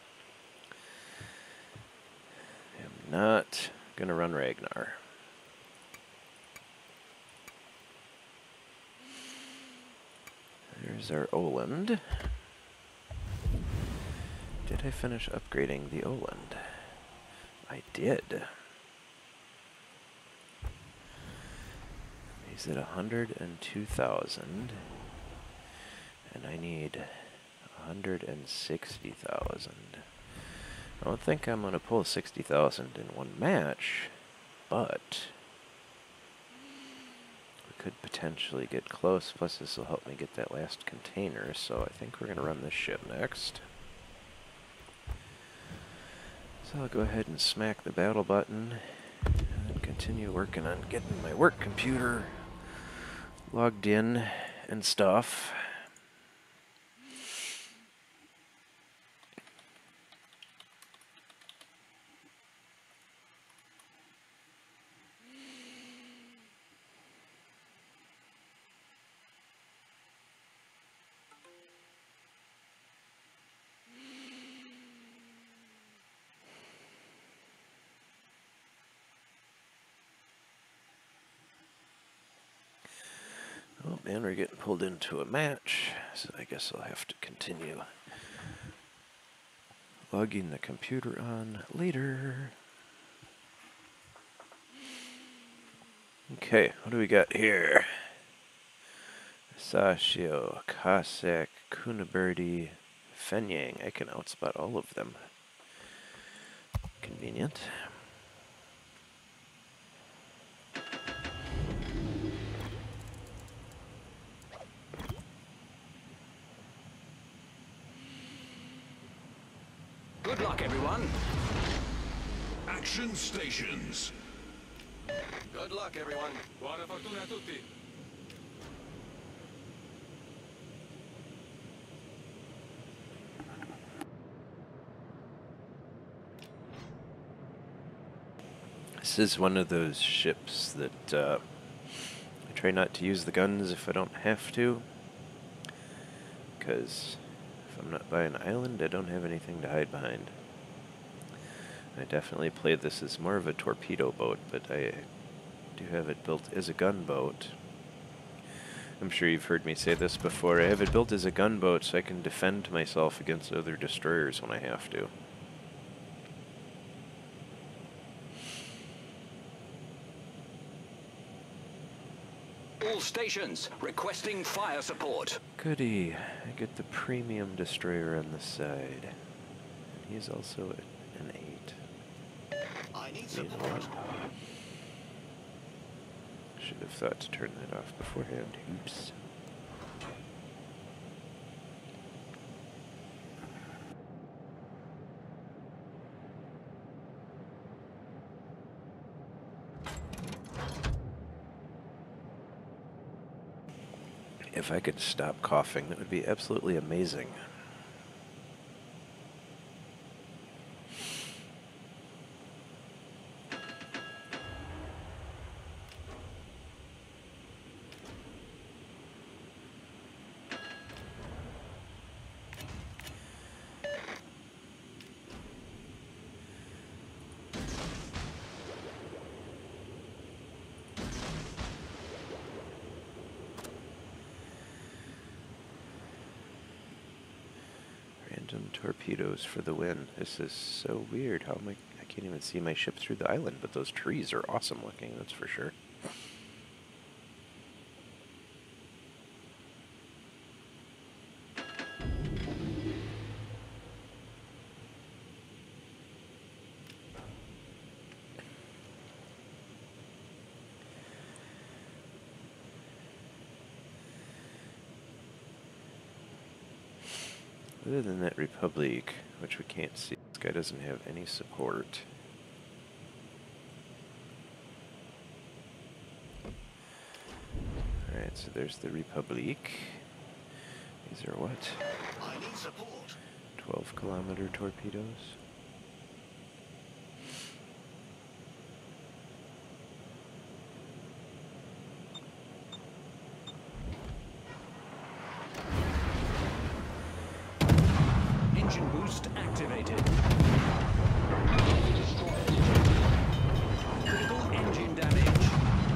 I'm not gonna run Ragnar. There's our Oland. Did I finish upgrading the Oland? I did. He's at one hundred two thousand. And I need one hundred sixty thousand. I don't think I'm going to pull sixty thousand in one match, but we could potentially get close. Plus this will help me get that last container, so I think we're going to run this ship next. So I'll go ahead and smack the battle button and continue working on getting my work computer logged in and stuff. Oh man, we're getting pulled into a match, so I guess I'll have to continue logging the computer on later. Okay, what do we got here? Sashio, Cossack, Kunabirdi, Fenyang. I can outspot all of them. Convenient. Good luck, everyone. Action stations. Good luck, everyone. Buona fortuna a tutti. This is one of those ships that uh, I try not to use the guns if I don't have to, because if I'm not by an island, I don't have anything to hide behind. I definitely play this as more of a torpedo boat, but I do have it built as a gunboat. I'm sure you've heard me say this before. I have it built as a gunboat so I can defend myself against other destroyers when I have to. All stations requesting fire support. Goody, I get the premium destroyer on the side. And he's also an eight. I need Need one. Should have thought to turn that off beforehand. Oops. If I could stop coughing, that would be absolutely amazing. Random torpedoes for the win. This is so weird. How am I? I can't even see my ship through the island, but those trees are awesome looking, that's for sure. Other than that Republic, which we can't see, this guy doesn't have any support. Alright, so there's the Republic. These are what? I need support. twelve kilometer torpedoes. Engine boost activated. Critical engine damage.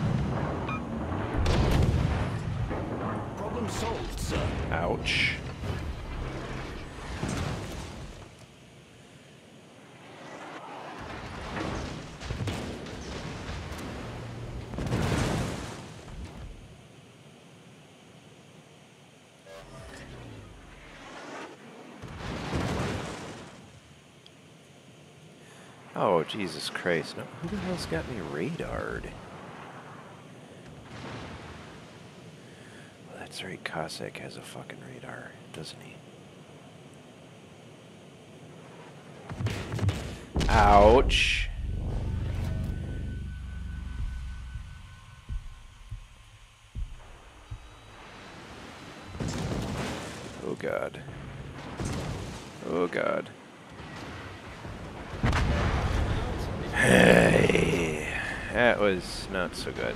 Problem solved, sir. Ouch. Oh, Jesus Christ. No, who the hell's got me radared? Well, that's right. Cossack has a fucking radar, doesn't he? Ouch. Oh, God. Oh, God. Hey, that was not so good.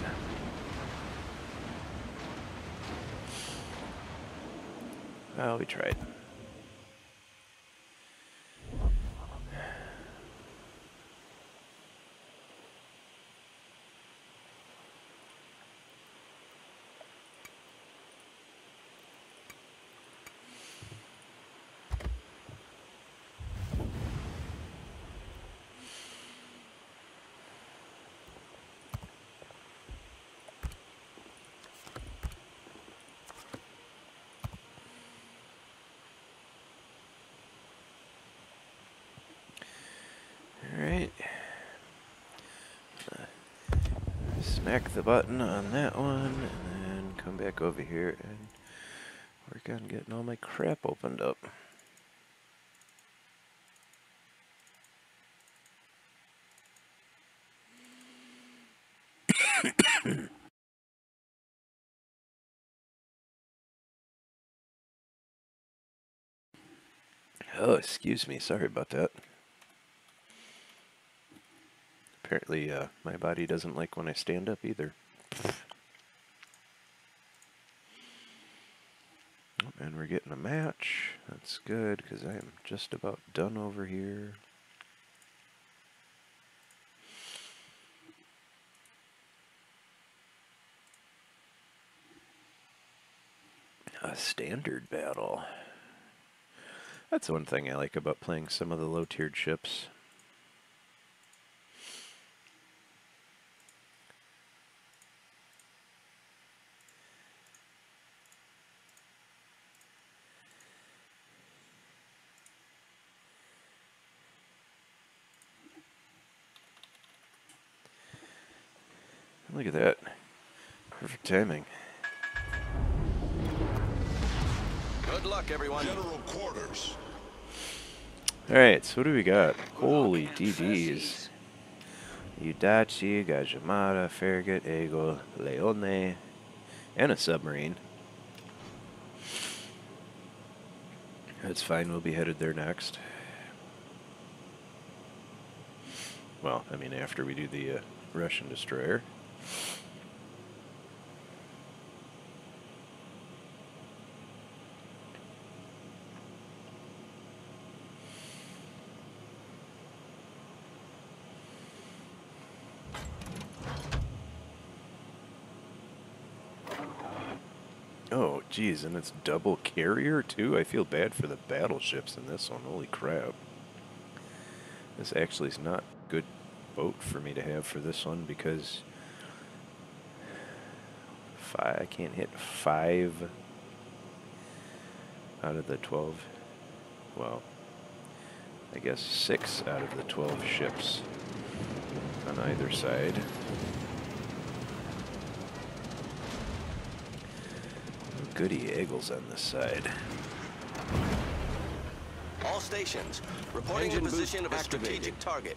Well, we tried. Alright. Uh, smack the button on that one, and then come back over here and work on getting all my crap opened up. Oh, excuse me. Sorry about that. Apparently, uh, my body doesn't like when I stand up either. And we're getting a match. That's good, because I am just about done over here. A standard battle. That's one thing I like about playing some of the low-tiered ships. Look at that. Perfect timing. Good luck, everyone. General quarters. Alright, so what do we got? Holy D Ds. Udachi, Gajimara, Farragut, Eagle, Leone, and a submarine. That's fine, we'll be headed there next. Well, I mean after we do the uh, Russian destroyer. Oh, geez, and it's double carrier, too? I feel bad for the battleships in this one. Holy crap. This actually is not a good boat for me to have for this one because five, I can't hit five out of the twelve. Well, I guess six out of the twelve ships on either side. Goody Eagles on this side. stations, reporting Engine the position boost of a strategic activated. target.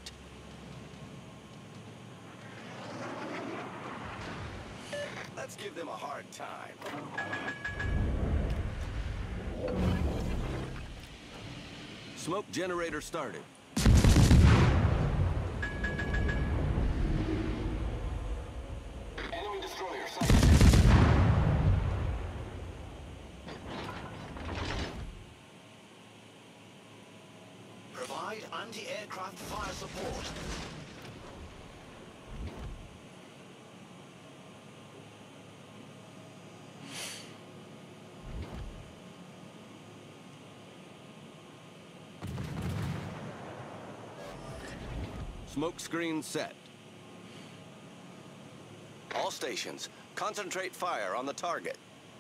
Let's give them a hard time. Smoke generator started. Enemy destroyer sighted. Provide anti-aircraft fire support. Smoke screen set. All stations, concentrate fire on the target.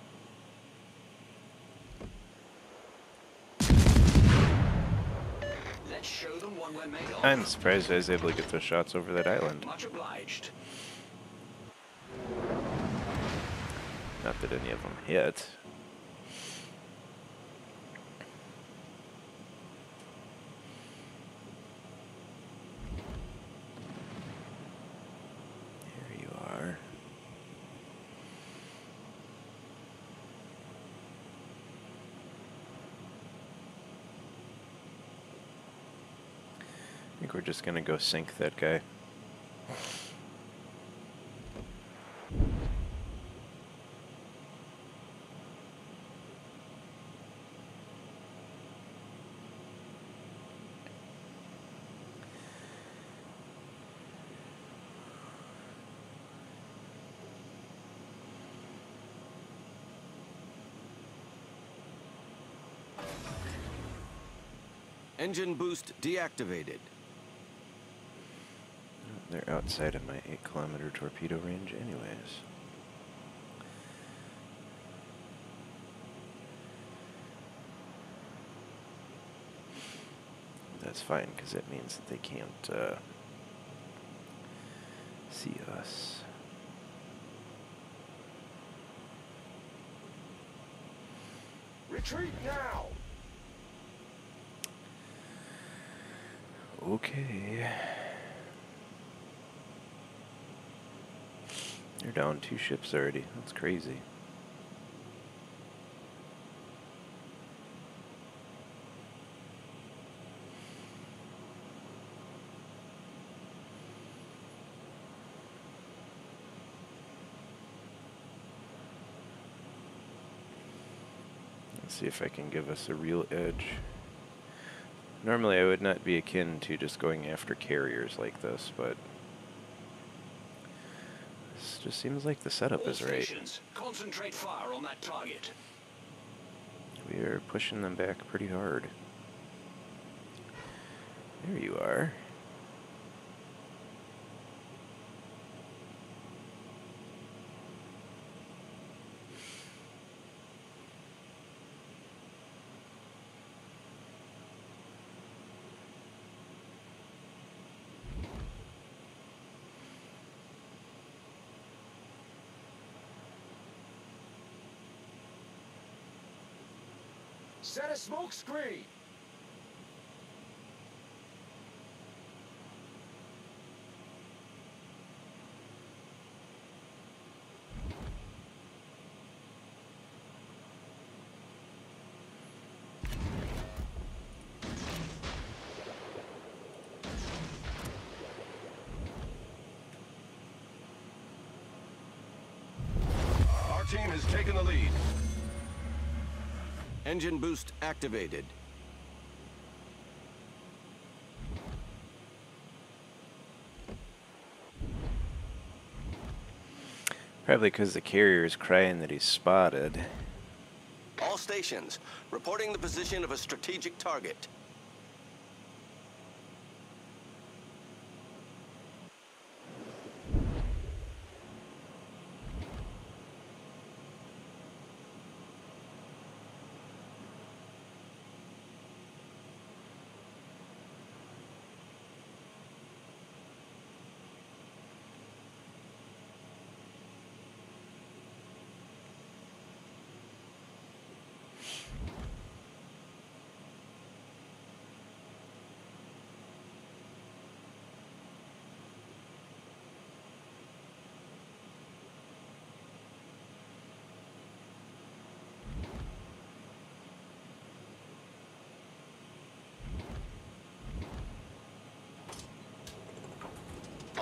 Let's show them what we're made of. I'm surprised I was able to get those shots over that island. Much obliged. Not that any of them hit. Here you are. I think we're just gonna go sink that guy. Engine boost deactivated. They're outside of my eight kilometer torpedo range anyways. That's fine, because that means that they can't uh, see us. Retreat now! Okay. They're down two ships already. That's crazy. Let's see if I can give us a real edge. Normally I would not be akin to just going after carriers like this, but this just seems like the setup All is right. stations, concentrate fire on that target. We are pushing them back pretty hard. There you are. Set a smoke screen. Our team has taken the lead. Engine boost activated. Probably because the carrier is crying that he's spotted. All stations, reporting the position of a strategic target.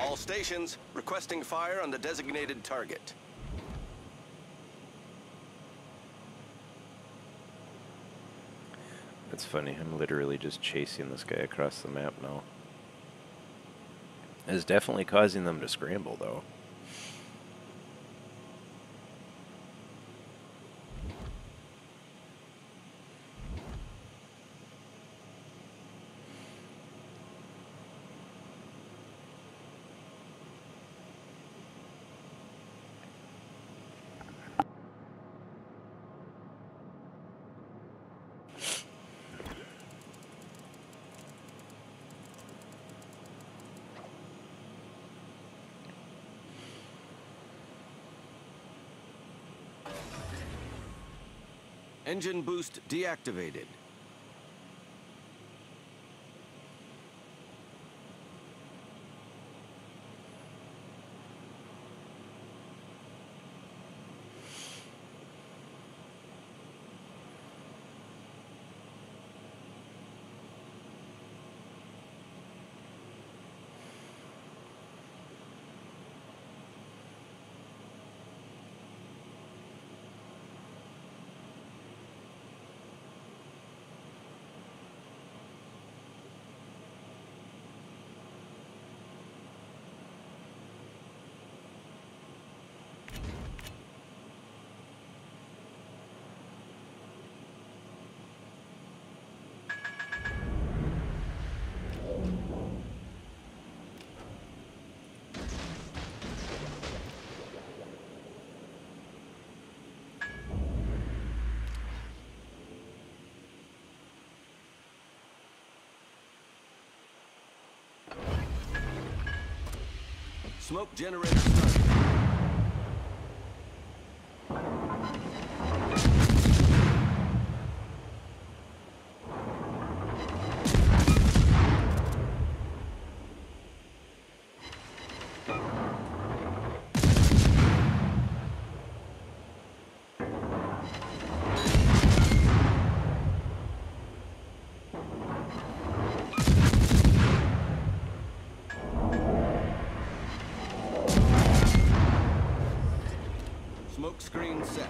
All stations requesting fire on the designated target. That's funny, I'm literally just chasing this guy across the map now. It's definitely causing them to scramble, though. Engine boost deactivated. Smoke generator started. Smoke screen set.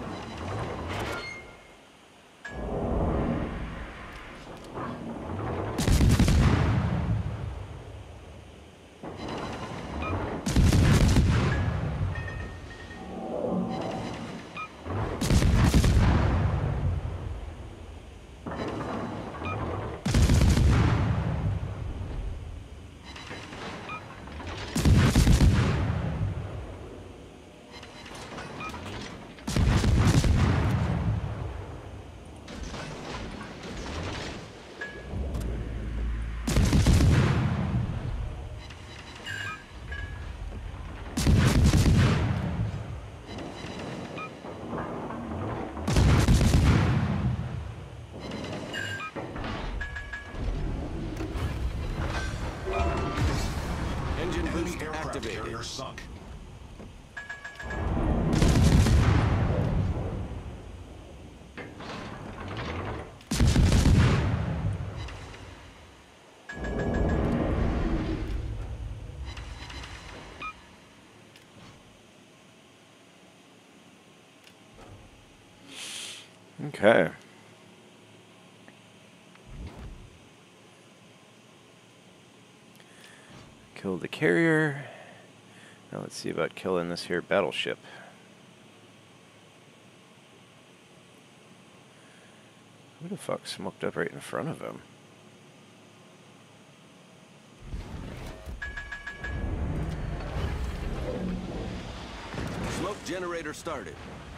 Engine boost activated. Carrier sunk. Okay. Kill the carrier. Now let's see about killing this here battleship. Who the fuck smoked up right in front of him? Smoke generator started.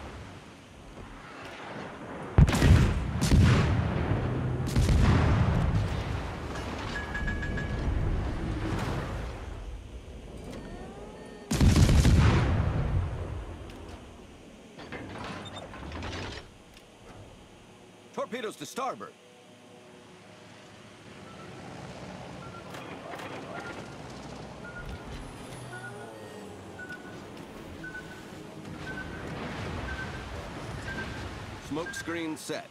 Torpedoes to starboard. Smoke screen set.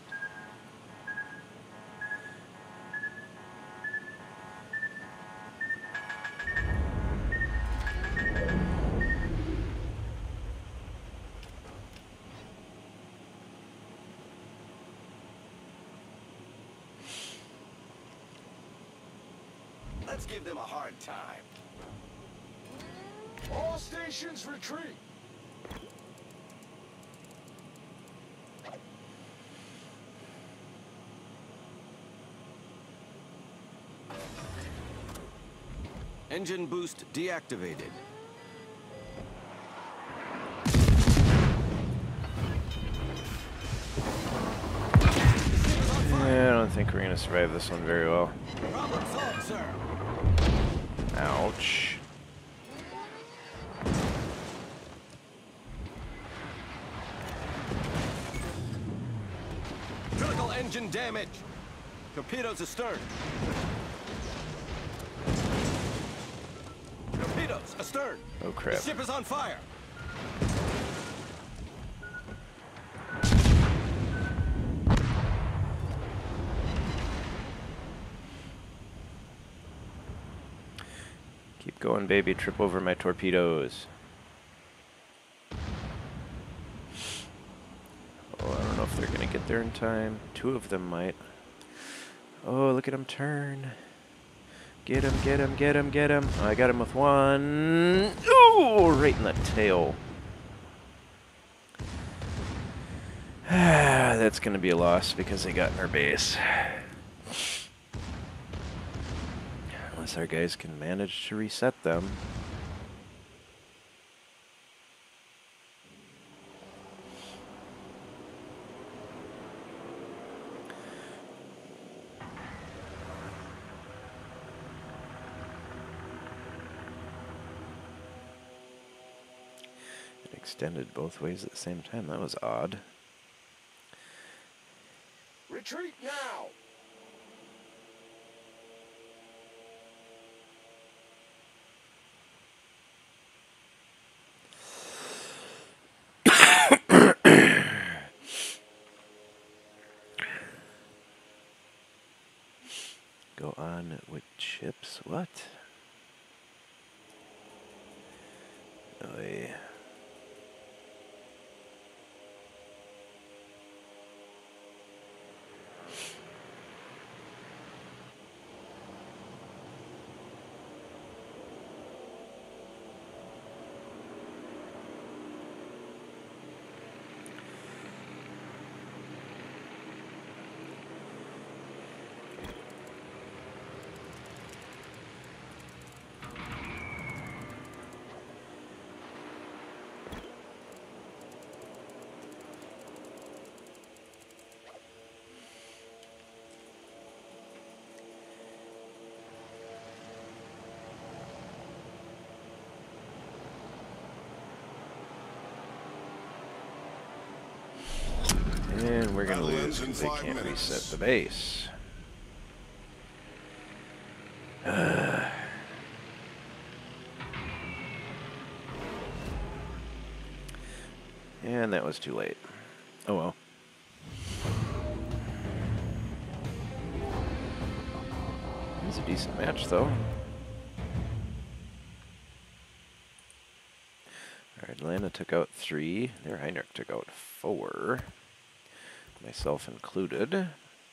Let's give them a hard time. All stations retreat. Engine boost deactivated. Yeah, I don't think we're gonna survive this one very well. Problem solved, sir. Ouch. Critical engine damage. Torpedoes astern. Torpedoes astern. Oh crap. The ship is on fire. Keep going, baby. Trip over my torpedoes. Oh, I don't know if they're gonna get there in time. Two of them might. Oh, look at him turn. Get him, get him, get him, get him. Oh, I got him with one. Ooh, right in the tail. That's gonna be a loss because they got in our base. Unless our guys can manage to reset them. It extended both ways at the same time. That was odd. Retreat now. Go on with chips. What? Oh yeah. And we're gonna Battle lose ends in because they five can't minutes. reset the base. Uh. And that was too late. Oh well. It was a decent match though. Alright, Atlanta took out three. Their Heinrich took out four. Myself included.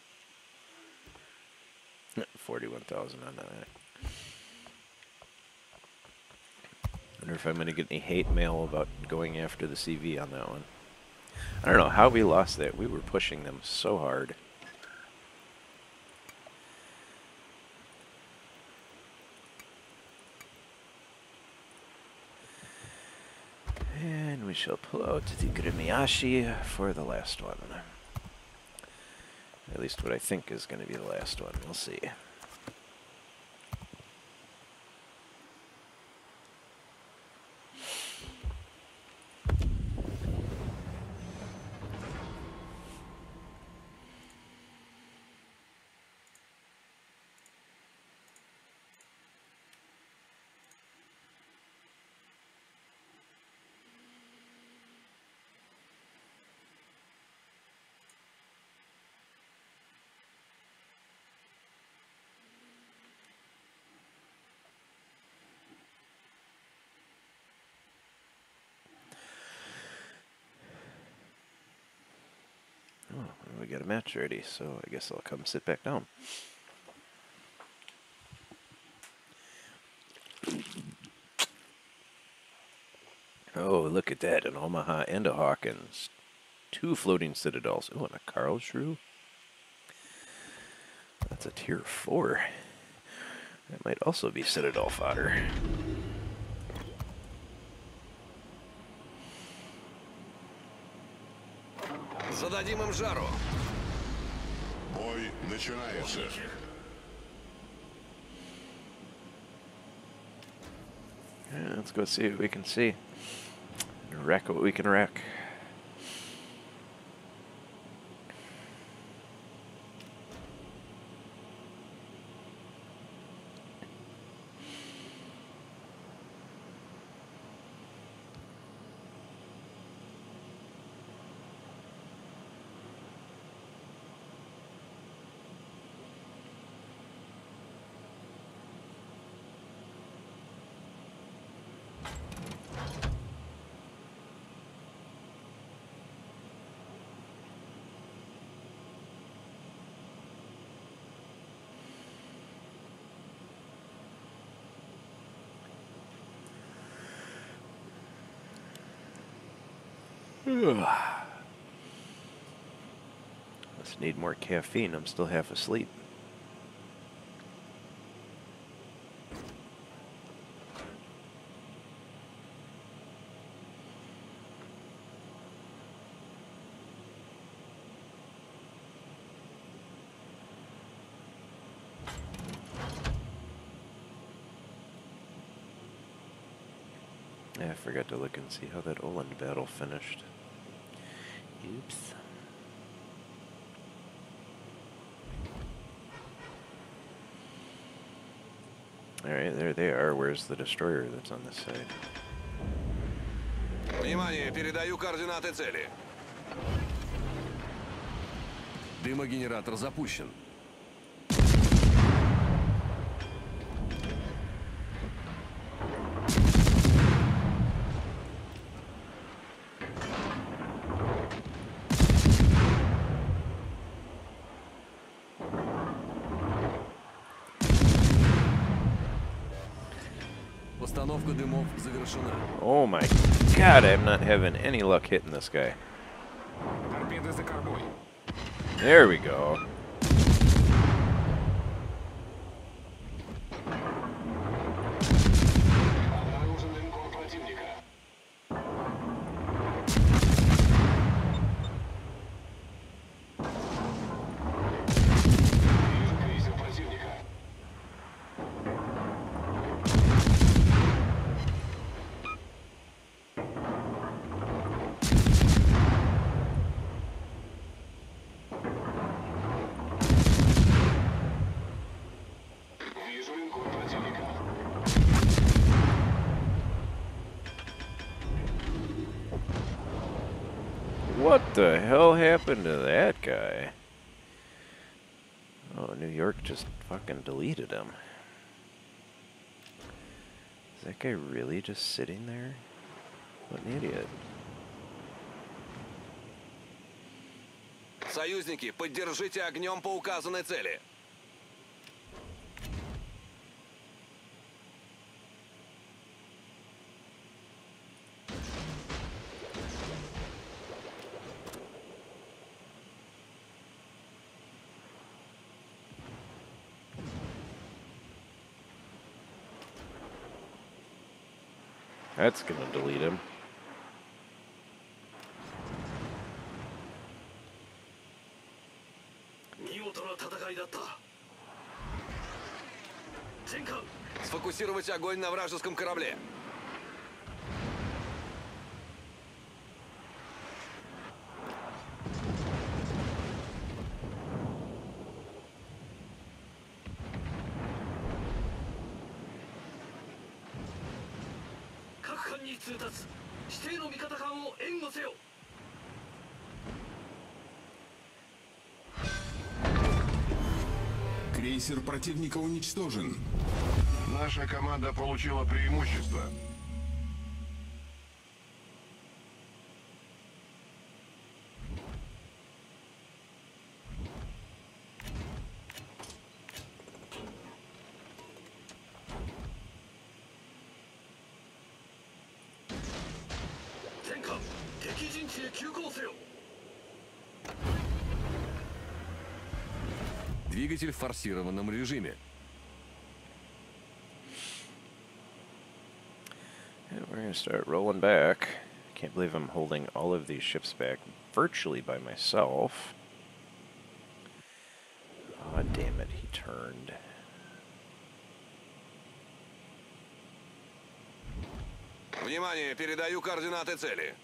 forty-one thousand on that. Wonder if I'm going to get any hate mail about going after the C V on that one. I don't know how we lost that. We were pushing them so hard. And we shall pull out the Grimiashi for the last one. At least what I think is going to be the last one. We'll see. Oh, we got a match ready, so I guess I'll come sit back down. Oh, look at that. An Omaha and a Hawkins. Two floating citadels. Oh, and a Karlsruhe. That's a tier four. That might also be citadel fodder. Зададим им жару. Бой начинается. Yeah, let's go see what we can see. Wreck what we can wreck. Must need more caffeine. I'm still half asleep. Yeah, I forgot to look and see how that Oland battle finished. Oops. Alright, there they are. Where's the destroyer that's on this side? Внимание, передаю координаты цели. Дымогенератор запущен. Постановка дымов завершена. Oh my god, I'm not having any luck hitting this guy. Торпеды за кормой. There we go. Обнаружен линкор противника. Вижу крейсер противника. Вижу линкор противника. What the hell happened to that guy? Oh, New York just fucking deleted him. Is that guy really just sitting there? What an idiot. Союзники, поддержите огнем по указанной цели. That's gonna delete him. Сфокусировать огонь на вражеском корабле. Крейсер противника уничтожен. Наша команда получила преимущество. 敵陣地へ急行せよ。 Двигатель в форсированном режиме. And we're gonna start rolling back. Can't believe I'm holding all of these ships back virtually by myself. Oh, damn it, he turned. Внимание, передаю координаты цели.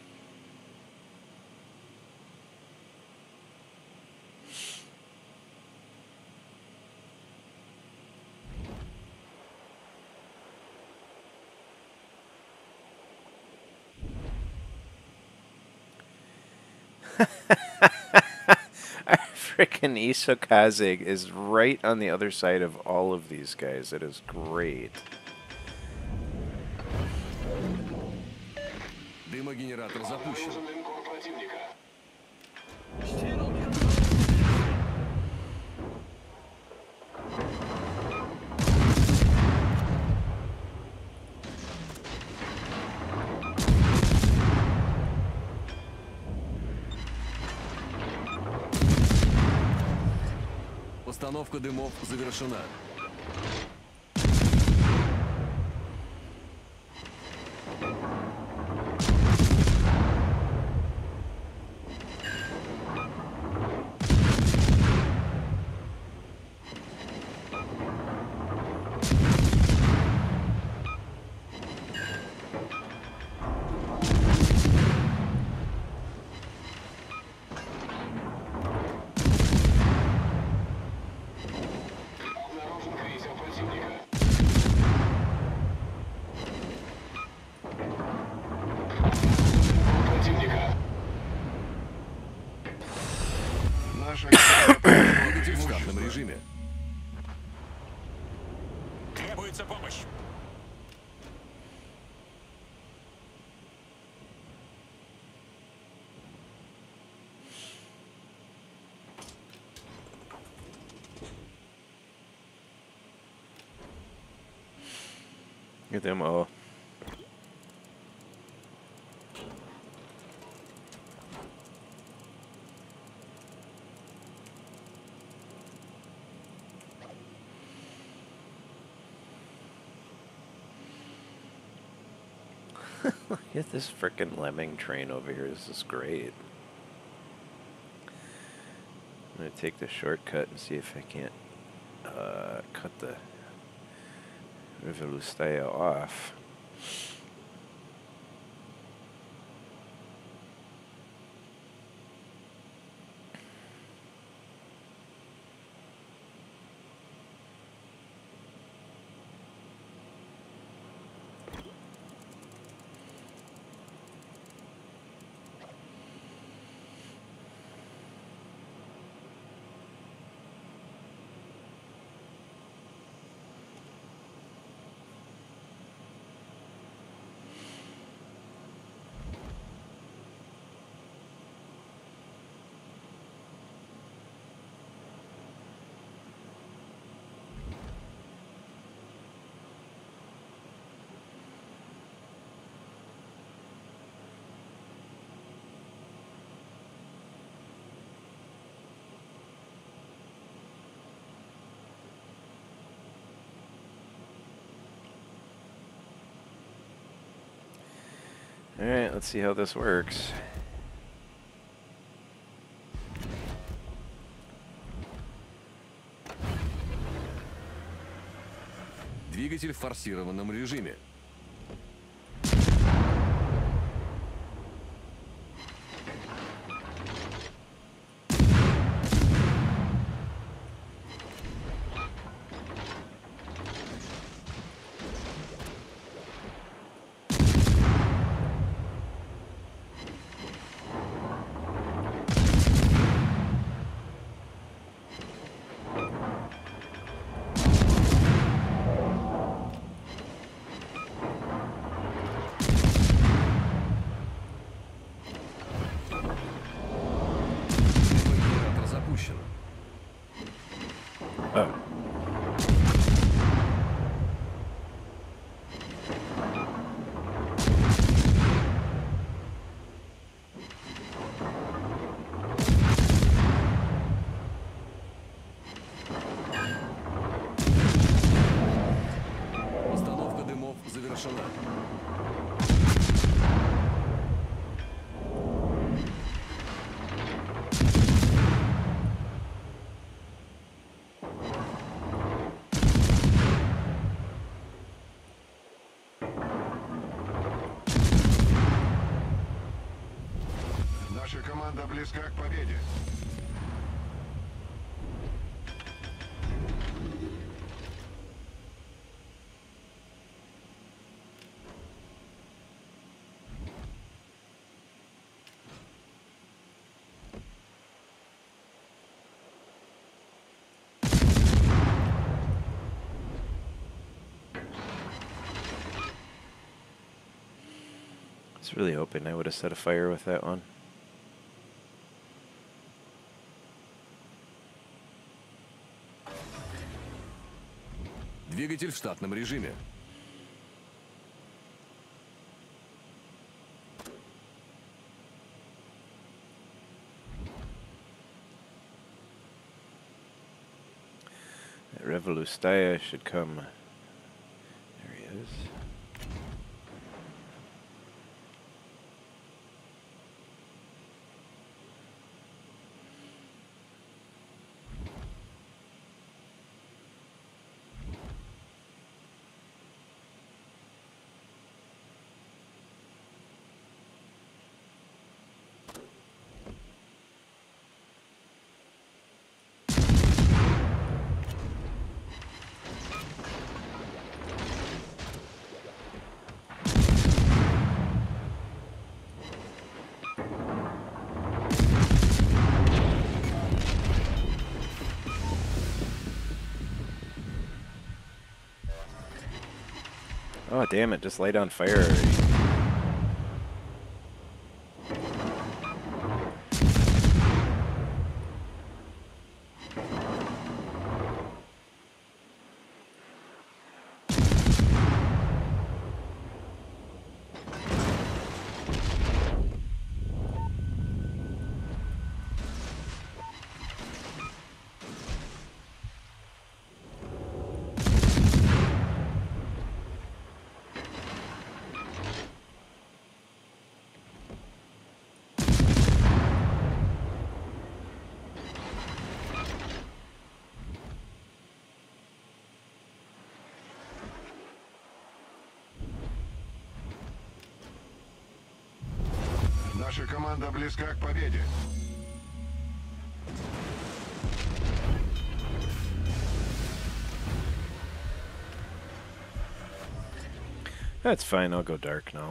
Our freaking Isokazig is right on the other side of all of these guys. It is great. Дымогенератор запущен. Постановка дымов завершена. Двигатель в штатном режиме. Требуется помощь. Get them all. Look at this frickin' lemming train over here. This is great. I'm gonna take the shortcut and see if I can't uh, cut the Revolustaya off. Alright, let's see how this works. Двигатель в форсированном режиме. Наша команда близка к победе. I was really hoping I would have set a fire with that one. Двигатель в штатном режиме. That Revolustaya should come. There he is. Oh, damn it, just light on fire already. Наша команда близка к победе. That's fine, I'll go dark now.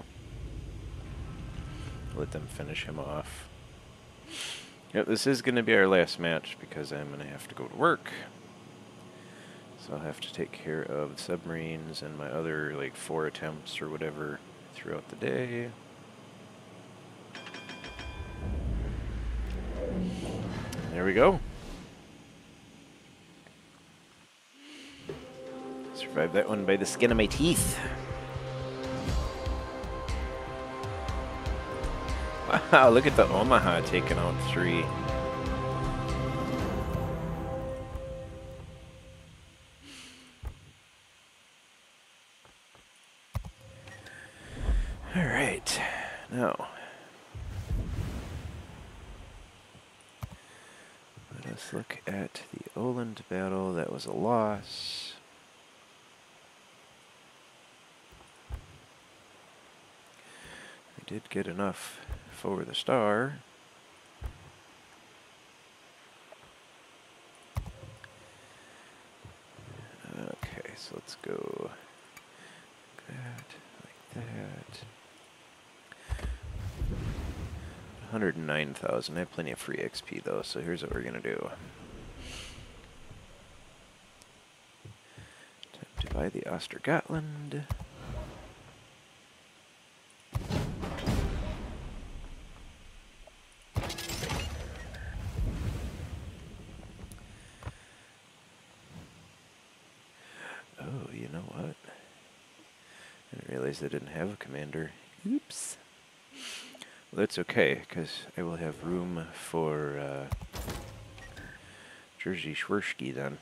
Let them finish him off. Yep, this is going to be our last match because I'm going to have to go to work. So I'll have to take care of submarines and my other, like, four attempts or whatever throughout the day. There we go. Survived that one by the skin of my teeth. Wow, look at the Omaha taking out three. All right, now let us look at the Oland battle. That was a loss. We did get enough for the star. Okay, so let's go like that, like that. one hundred nine thousand. I have plenty of free X P though, so here's what we're gonna do. Time to buy the Ostergotland. Oh, you know what? I didn't realize I didn't have a commander. Oops. Well, that's okay, because I will have room for uh, Jerzy Schwersky then.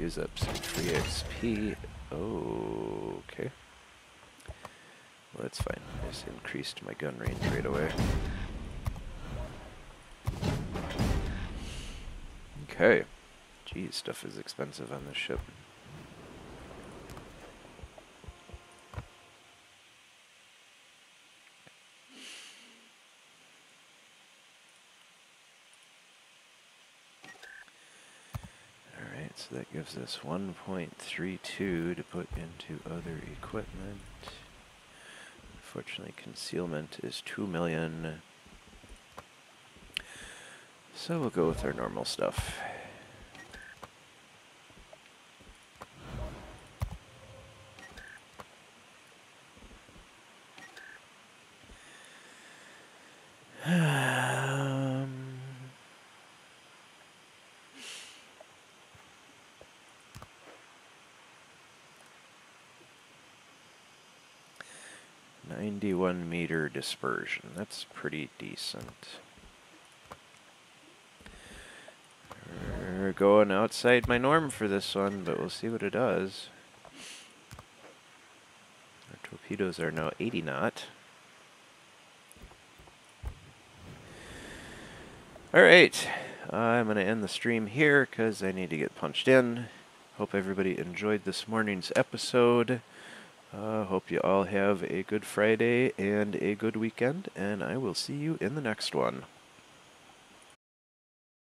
use up some free X P. Oh, okay. Well, that's fine. I just increased my gun range right away. Okay. Geez, stuff is expensive on this ship. Alright, so that gives us one point three two to put into other equipment. Unfortunately, concealment is two million. So we'll go with our normal stuff. Um, ninety-one meter dispersion. That's pretty decent. We're going outside my norm for this one, but we'll see what it does. Our torpedoes are now eighty knot. Alright, I'm going to end the stream here because I need to get punched in. Hope everybody enjoyed this morning's episode. Uh, hope you all have a good Friday and a good weekend, and I will see you in the next one.